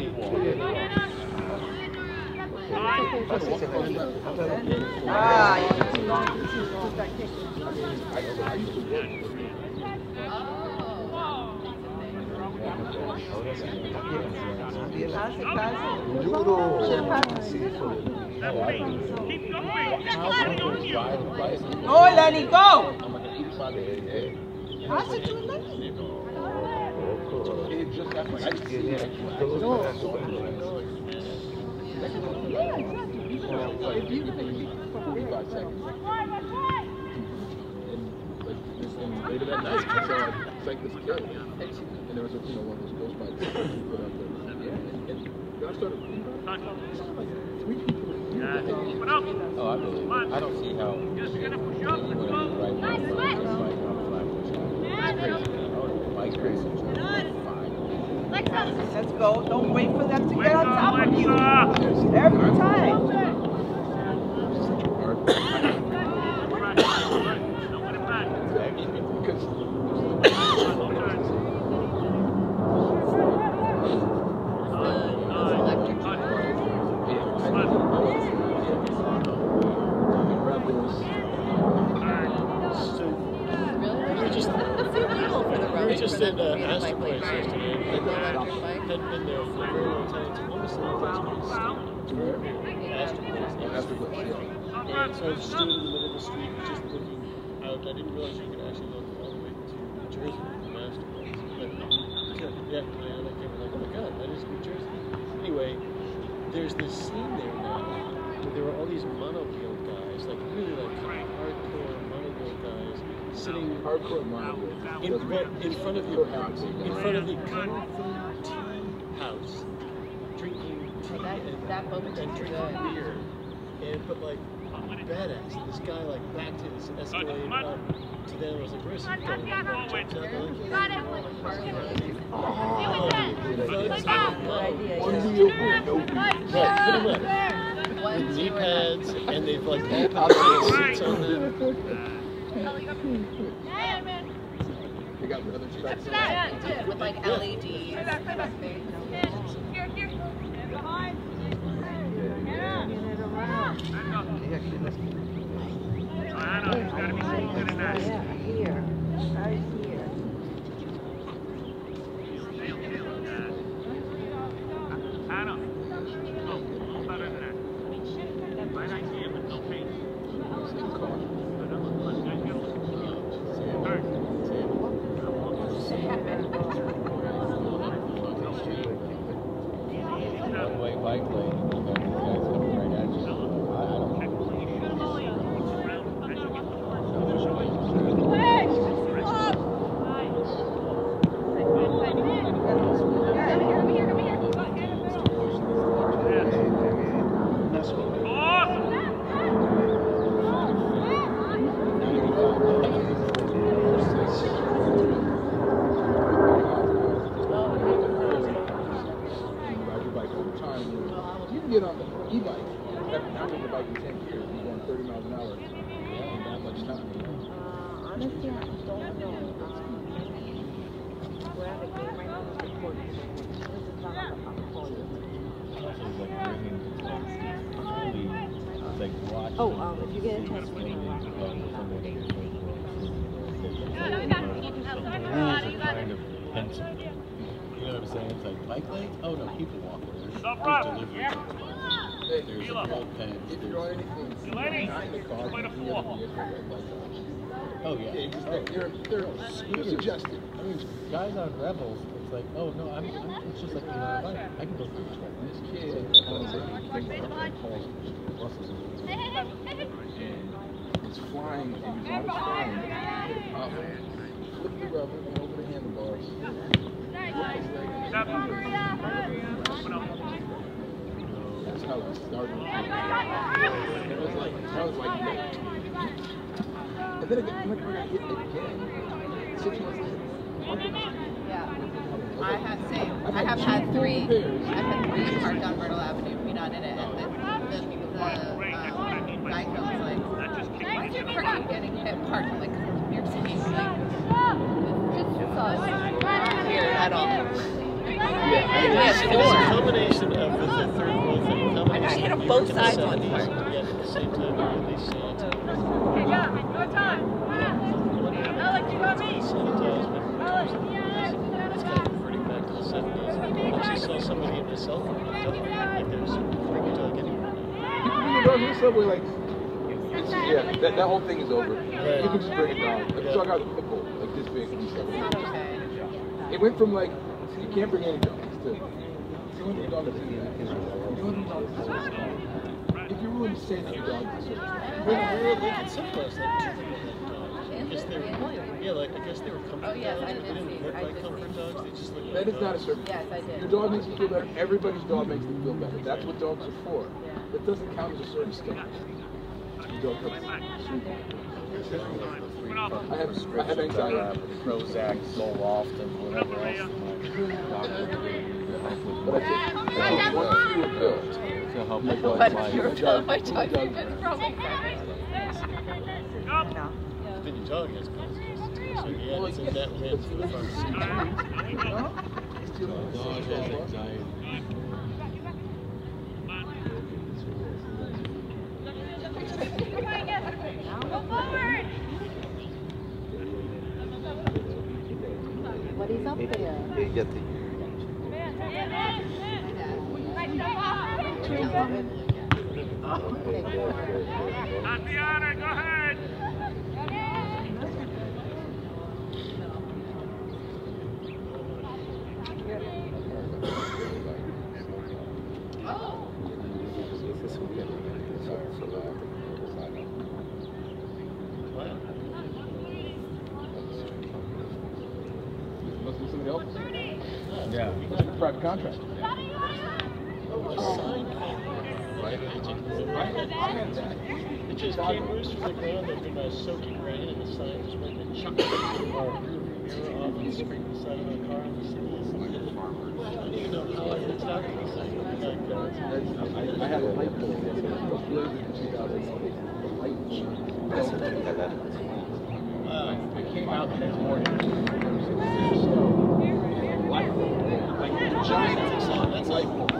Keep going. Go, Lenny, go. Pass it to Lenny. Later that night, I saw Psych this kid, and there was one of those ghost bikes put up there. And I started three people. Open up. Oh, I believe it. I don't see how. Just gonna push up. Let's go. Mike's crazy. Let's go. Don't wait for them to get on top of you. Every time. We just did Astor Place yesterday. Had been there for a very long time. It's almost like Astor Place. And so I was just doing it in the middle of the street, just looking out. I didn't realize you could actually look all the way to the church. Jersey, the master place. Yeah, I came like, oh my God, that is New Jersey. Anyway, there's this scene there now where there were all these monobile guys, like really like hardcore monobile guys, sitting Hardcore monobile. in front of your house, in front of the Kung Fu Tea House, drinking tea and drinking beer, but like badass. This guy like backed his Escalade up to them. I was like, where's he going? Got it. Right, put him up. With knee pads, and they've like all put seats on them. They got the other specs. With like LED. Here. Anna, it's got to be so good in that. Here. Right here. Anna. No, a little better than that. Right idea, but no pain. One-way bike lane. You got these guys coming right at you. I don't know. Get on the e-bike. Now with the bike in 10 years, you're going 30 miles an hour in that much time. Honestly, I don't know. Where the game right now is recording. This is not on the phone. It's like watching. Oh, if you get a test, The rules are kind of pensive. You know what I'm saying? It's like bike lanes? Oh no, people walk there. There's delivery. There's a road pen. If you're on anything, not in the car, you have to be able to Oh yeah. they're suggested. I mean, guys on Rebels, it's like, oh no, it's just like being on a bike. I can go through this way. This kid is flying, and he's on his phone, flip the rubber, and over the handlebars. That's how it started. I was like, and then I got hit again 6 months later. Yeah. I have had three. I've had three parked on Myrtle Avenue, not in it. And the guy was like, why is your parking getting hit parked? I'm like, New York City. Like, it's not weird at all. It's a combination of the third one thing. I got hit on both sides one part. Yet at the same time, they saw it. Okay, go. Go time. Alex, you got me. It's kind of pretty back to the 70s. I actually saw somebody in the cell phone like there's a freaking dog anywhere. You can bring it down to the subway, like, that whole thing is over. Right. You can just bring it down. Like, dog out the pit bull, like this big. It went from like, you can't bring any dogs to 200 dogs in there. If you're willing to say that your dog is Well, like in some class, like 200 dogs. I guess they were, yeah, like I guess they were comfort dogs. I They did didn't see. look I like did comfort see. dogs. They just look That like is not a service. Yes, I did. Your dog makes you feel better. Everybody's dog makes them feel better. That's what dogs are for. That doesn't count as a service dog. Your dog helps. I have anxiety. Prozac, Zoloft, and whatever else. But I take one fewer pill. To help my But dog's if you're life. telling my dog, it's probably Go. then your dog has consequences. So yeah, it's in that man for the pharmacy. Dog has anxiety. Go forward. What is up there? Tatiana, go ahead. private contractor. It just came loose from the ground, like the guy soaking right in, and the sign just went and chucked our rear off and scraped the side of our car in the city. I don't even know how I fixed out this thing. I had a light bulb in 2008. It came out the next morning. Like a giant light bulb.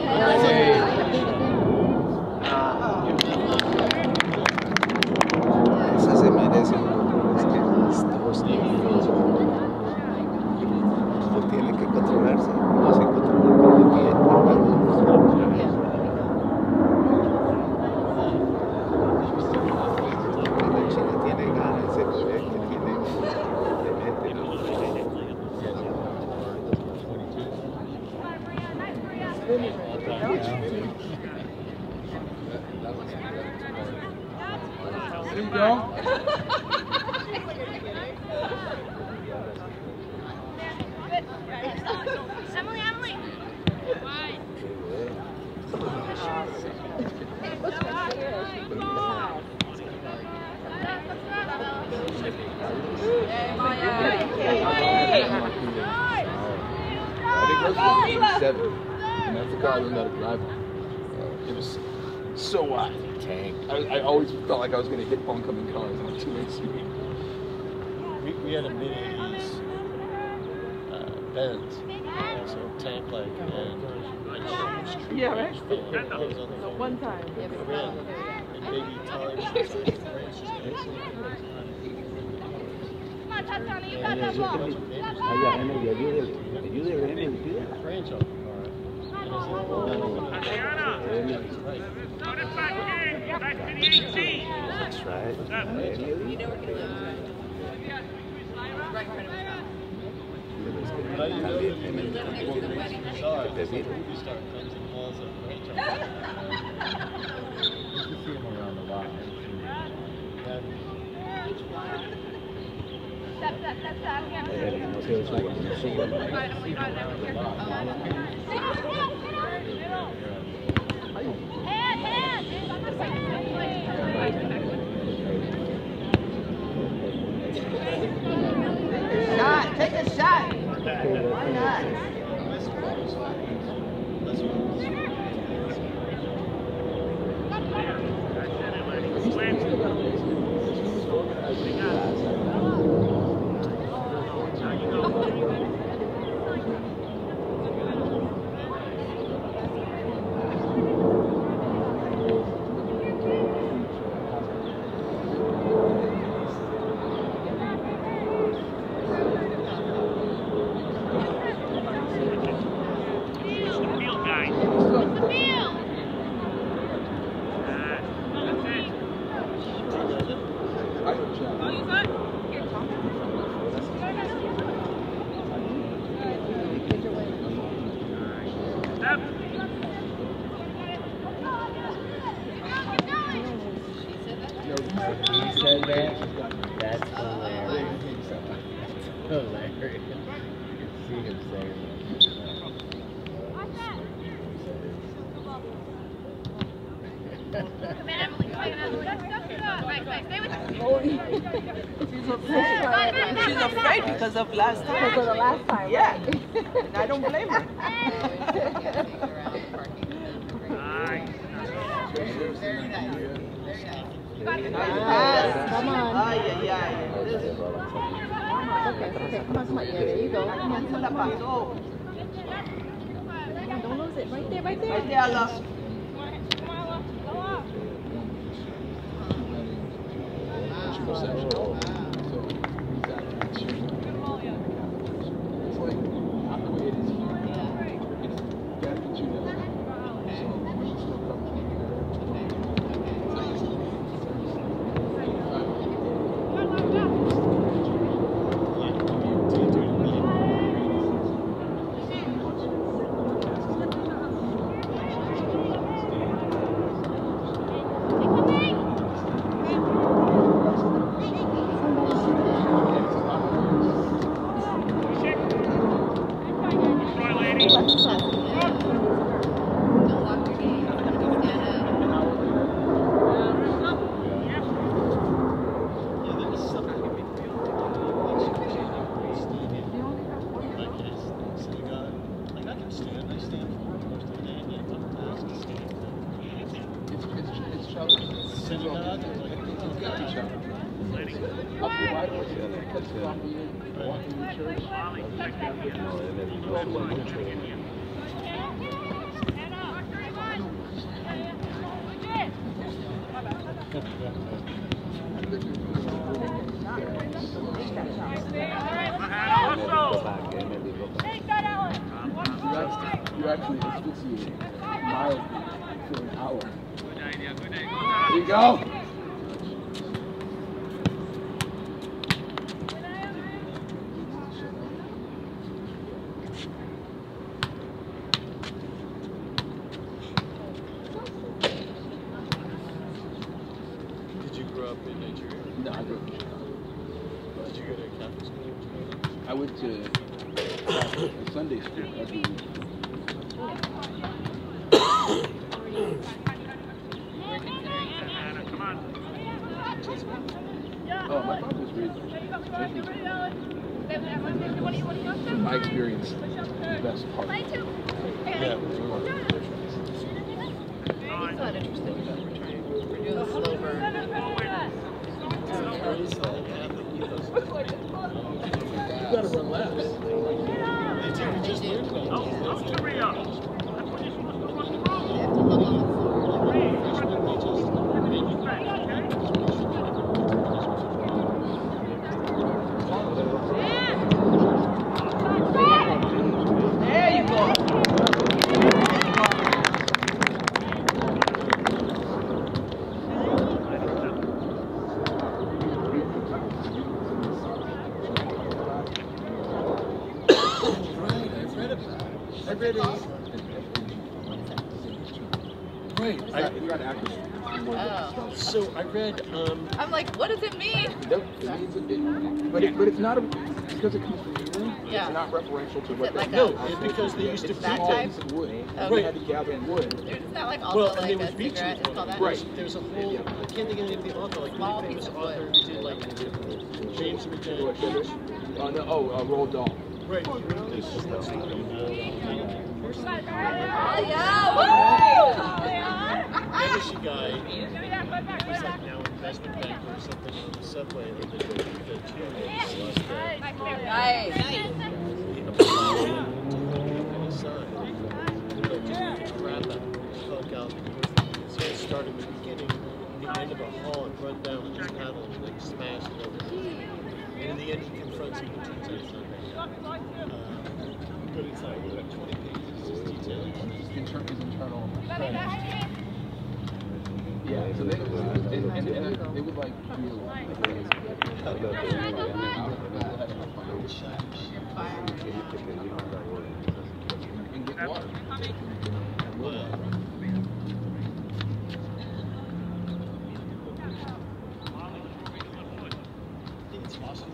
Esa se merece. Es que estos niños no tienen que controlarse, no se controlan cuando tienen. La China tiene ganas, se ve que tiene There you go. Emily. Why? I think it was 87. And that's the car I learned how to drive on. It was so wide. tank. I always felt like I was going to hit oncoming cars on a 2-way street. We had a mid-80s Benz, also tank like, and Yeah, right? the One time. and baby Tyler was inside the branch just basically French on the car. And I was like, well, Put it back in. Back to the 18. That's right. You know where he lives, right? Right in front of his house. but I didn't know that we lived in a bizarre. It's like a movie star comes and hauls a French on the car. You can see him around a lot. No sé, es like, Shot. Take a shot. Why not? he said that. That's hilarious. Hilarious. You can see him saying Come in, Emily. Come in, Emily. Right, stay with me. She's afraid because of last time. Because of the last time. Yeah. And I don't blame her. Very nice. Very Nice. Come on. Ay, ay, ay. Okay. Come on. Yeah, there you go. Come on. Se la pasó. Don't lose it. Right there. Right there, I love. It's like not the way it is here. It's got to you know. So when you still come to said you're not out there. Like, You actually asphyxiate mildly for an hour. There you go. did you grow up in Nigeria? No, I grew up in Chicago. Did you go to Catholic school? I went to Sunday school every week. Oh, my father was raised in my experience, the best part. Yeah. It's not interesting, but we're doing the slow burn. You gotta run laps. Just learned about Out to Rio. That's what you're supposed to run the road. They have to look on the floor. There you go. I read it. Right. Oh. So I read. I'm like, what does it mean? But it's not because it comes from England. Yeah. It's not referential to what like they No, a- it's because they used to It's that beat type? of wood. Okay. They had to gather wood. It's not like also Well, and like there was a beaches. cigarette. It's called that. Right. There's a whole. I can't think of the name of the author. Like Small really famous piece of author wood. who did like James and the What, Giant. sugar? Roald Dahl. Right. He wrote this. British guy was like now an investment banker or something on the subway, and then they go to the Nice. So it started in the beginning, the end of a hall, and run down with his paddle and like smash it over. And in the end, he confronts him and turns out it's not bad. But it's like 20 pages, it's just detailed. His internal. Yeah, so they would like feel and get water. It's awesome.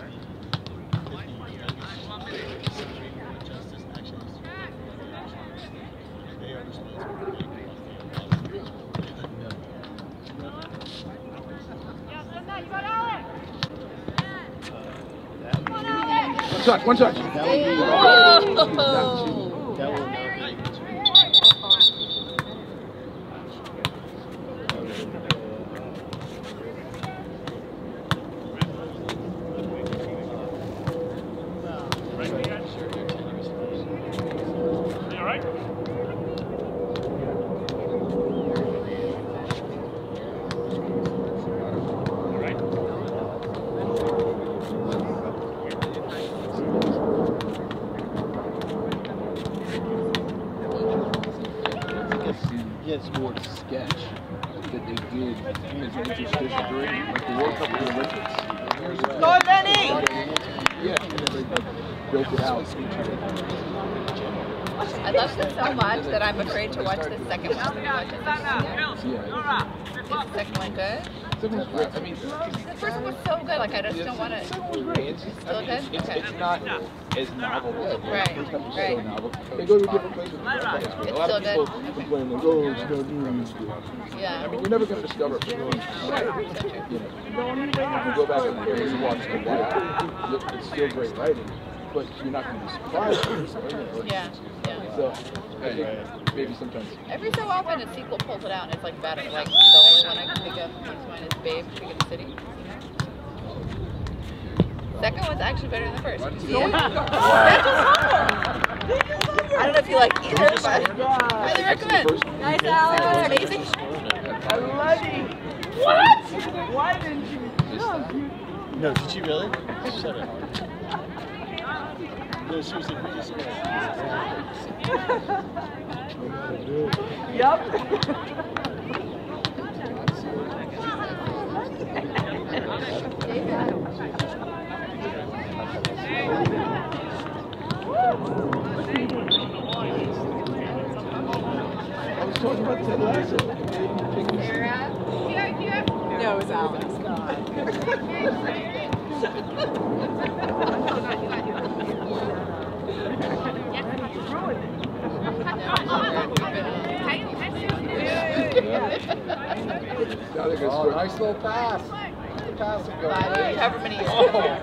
Justice actually they are responsible for making One touch. that will be that will not be All right? Yes, more sketch that they did as an interstitial during like the World Cup and the Olympics. Go, Benny! Yeah, they built it out. I love this so much that I'm afraid to watch the second one. Yeah. Is the second one good? Second one's great. I mean, The first one was so good, like I just don't want to. second one's great. It's Still good? Okay. It's not as novel as the Right, first episode. right. So novel. They go to different places. It's A lot still of people good? complain like, oh, it's not new. Yeah. I mean, you're never going to discover it. You know, you can go back and rewatch The Wire. It's still great writing, but you're not going to be surprised. Yeah. Yeah. So Hey, maybe sometimes. Every so often a sequel pulls it out and it's like better. Like the only one I can think of comes to mind is Babe, Big in the City. Second one's actually better than the first. Did you see it? That's I don't know if you like either, but highly recommend. Nice, Alex. It's amazing. I love you. What? Why didn't you? No, did she really? Shut up. No, she was like, we just Yup. I was talking about Ted Lasso. No, it was Alex. Oh, nice little pass. Pass and go. However many years.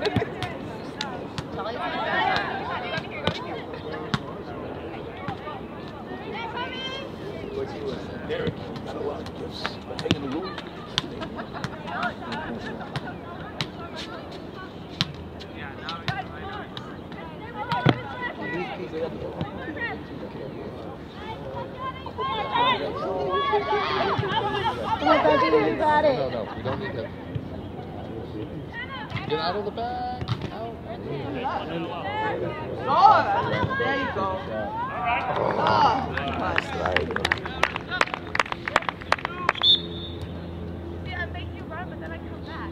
Derek, got a lot of gifts. But hang in the room. Oh my God, you got it. No, we don't need him. Get out of the bag. Out. There you go. That's right. Yeah, I make you run, but then I come back.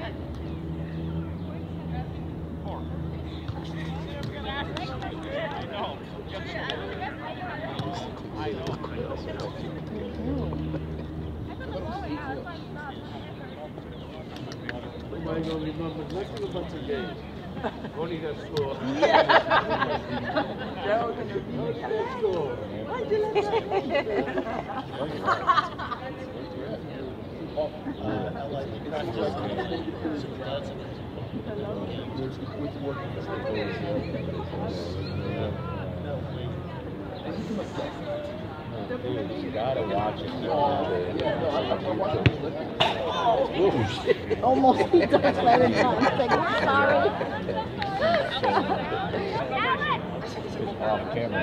Nobody gonna remember nothing about the game. Only that score. You gotta watch it. Almost he does better than us. Like, sorry. Off camera.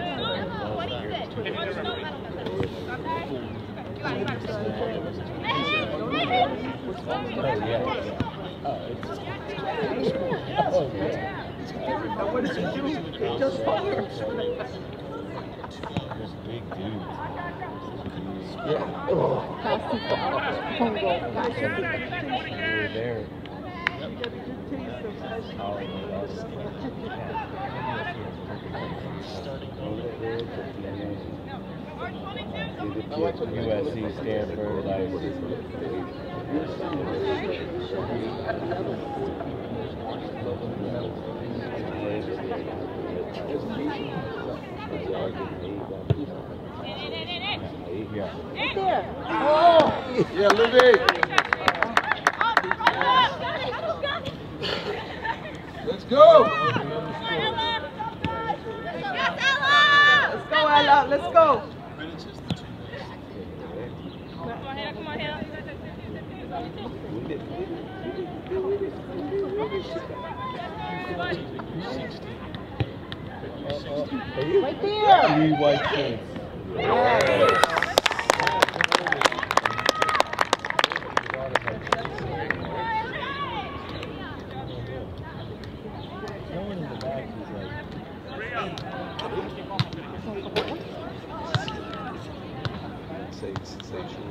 What did you do? Just fire. Big dude. Congo. There. USC, Stanford, like. Yeah. There. Oh. Yeah, Libby. Let's go. Let's go, Ella. Let's go. Come on, Hannah. Come on, Hannah. Right there. Three white kids. Someone in the back is like. Sensational.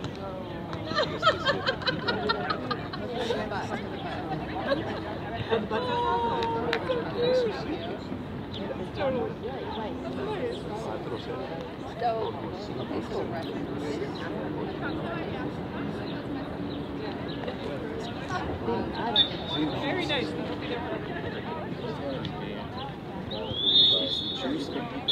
Very nice. Juice.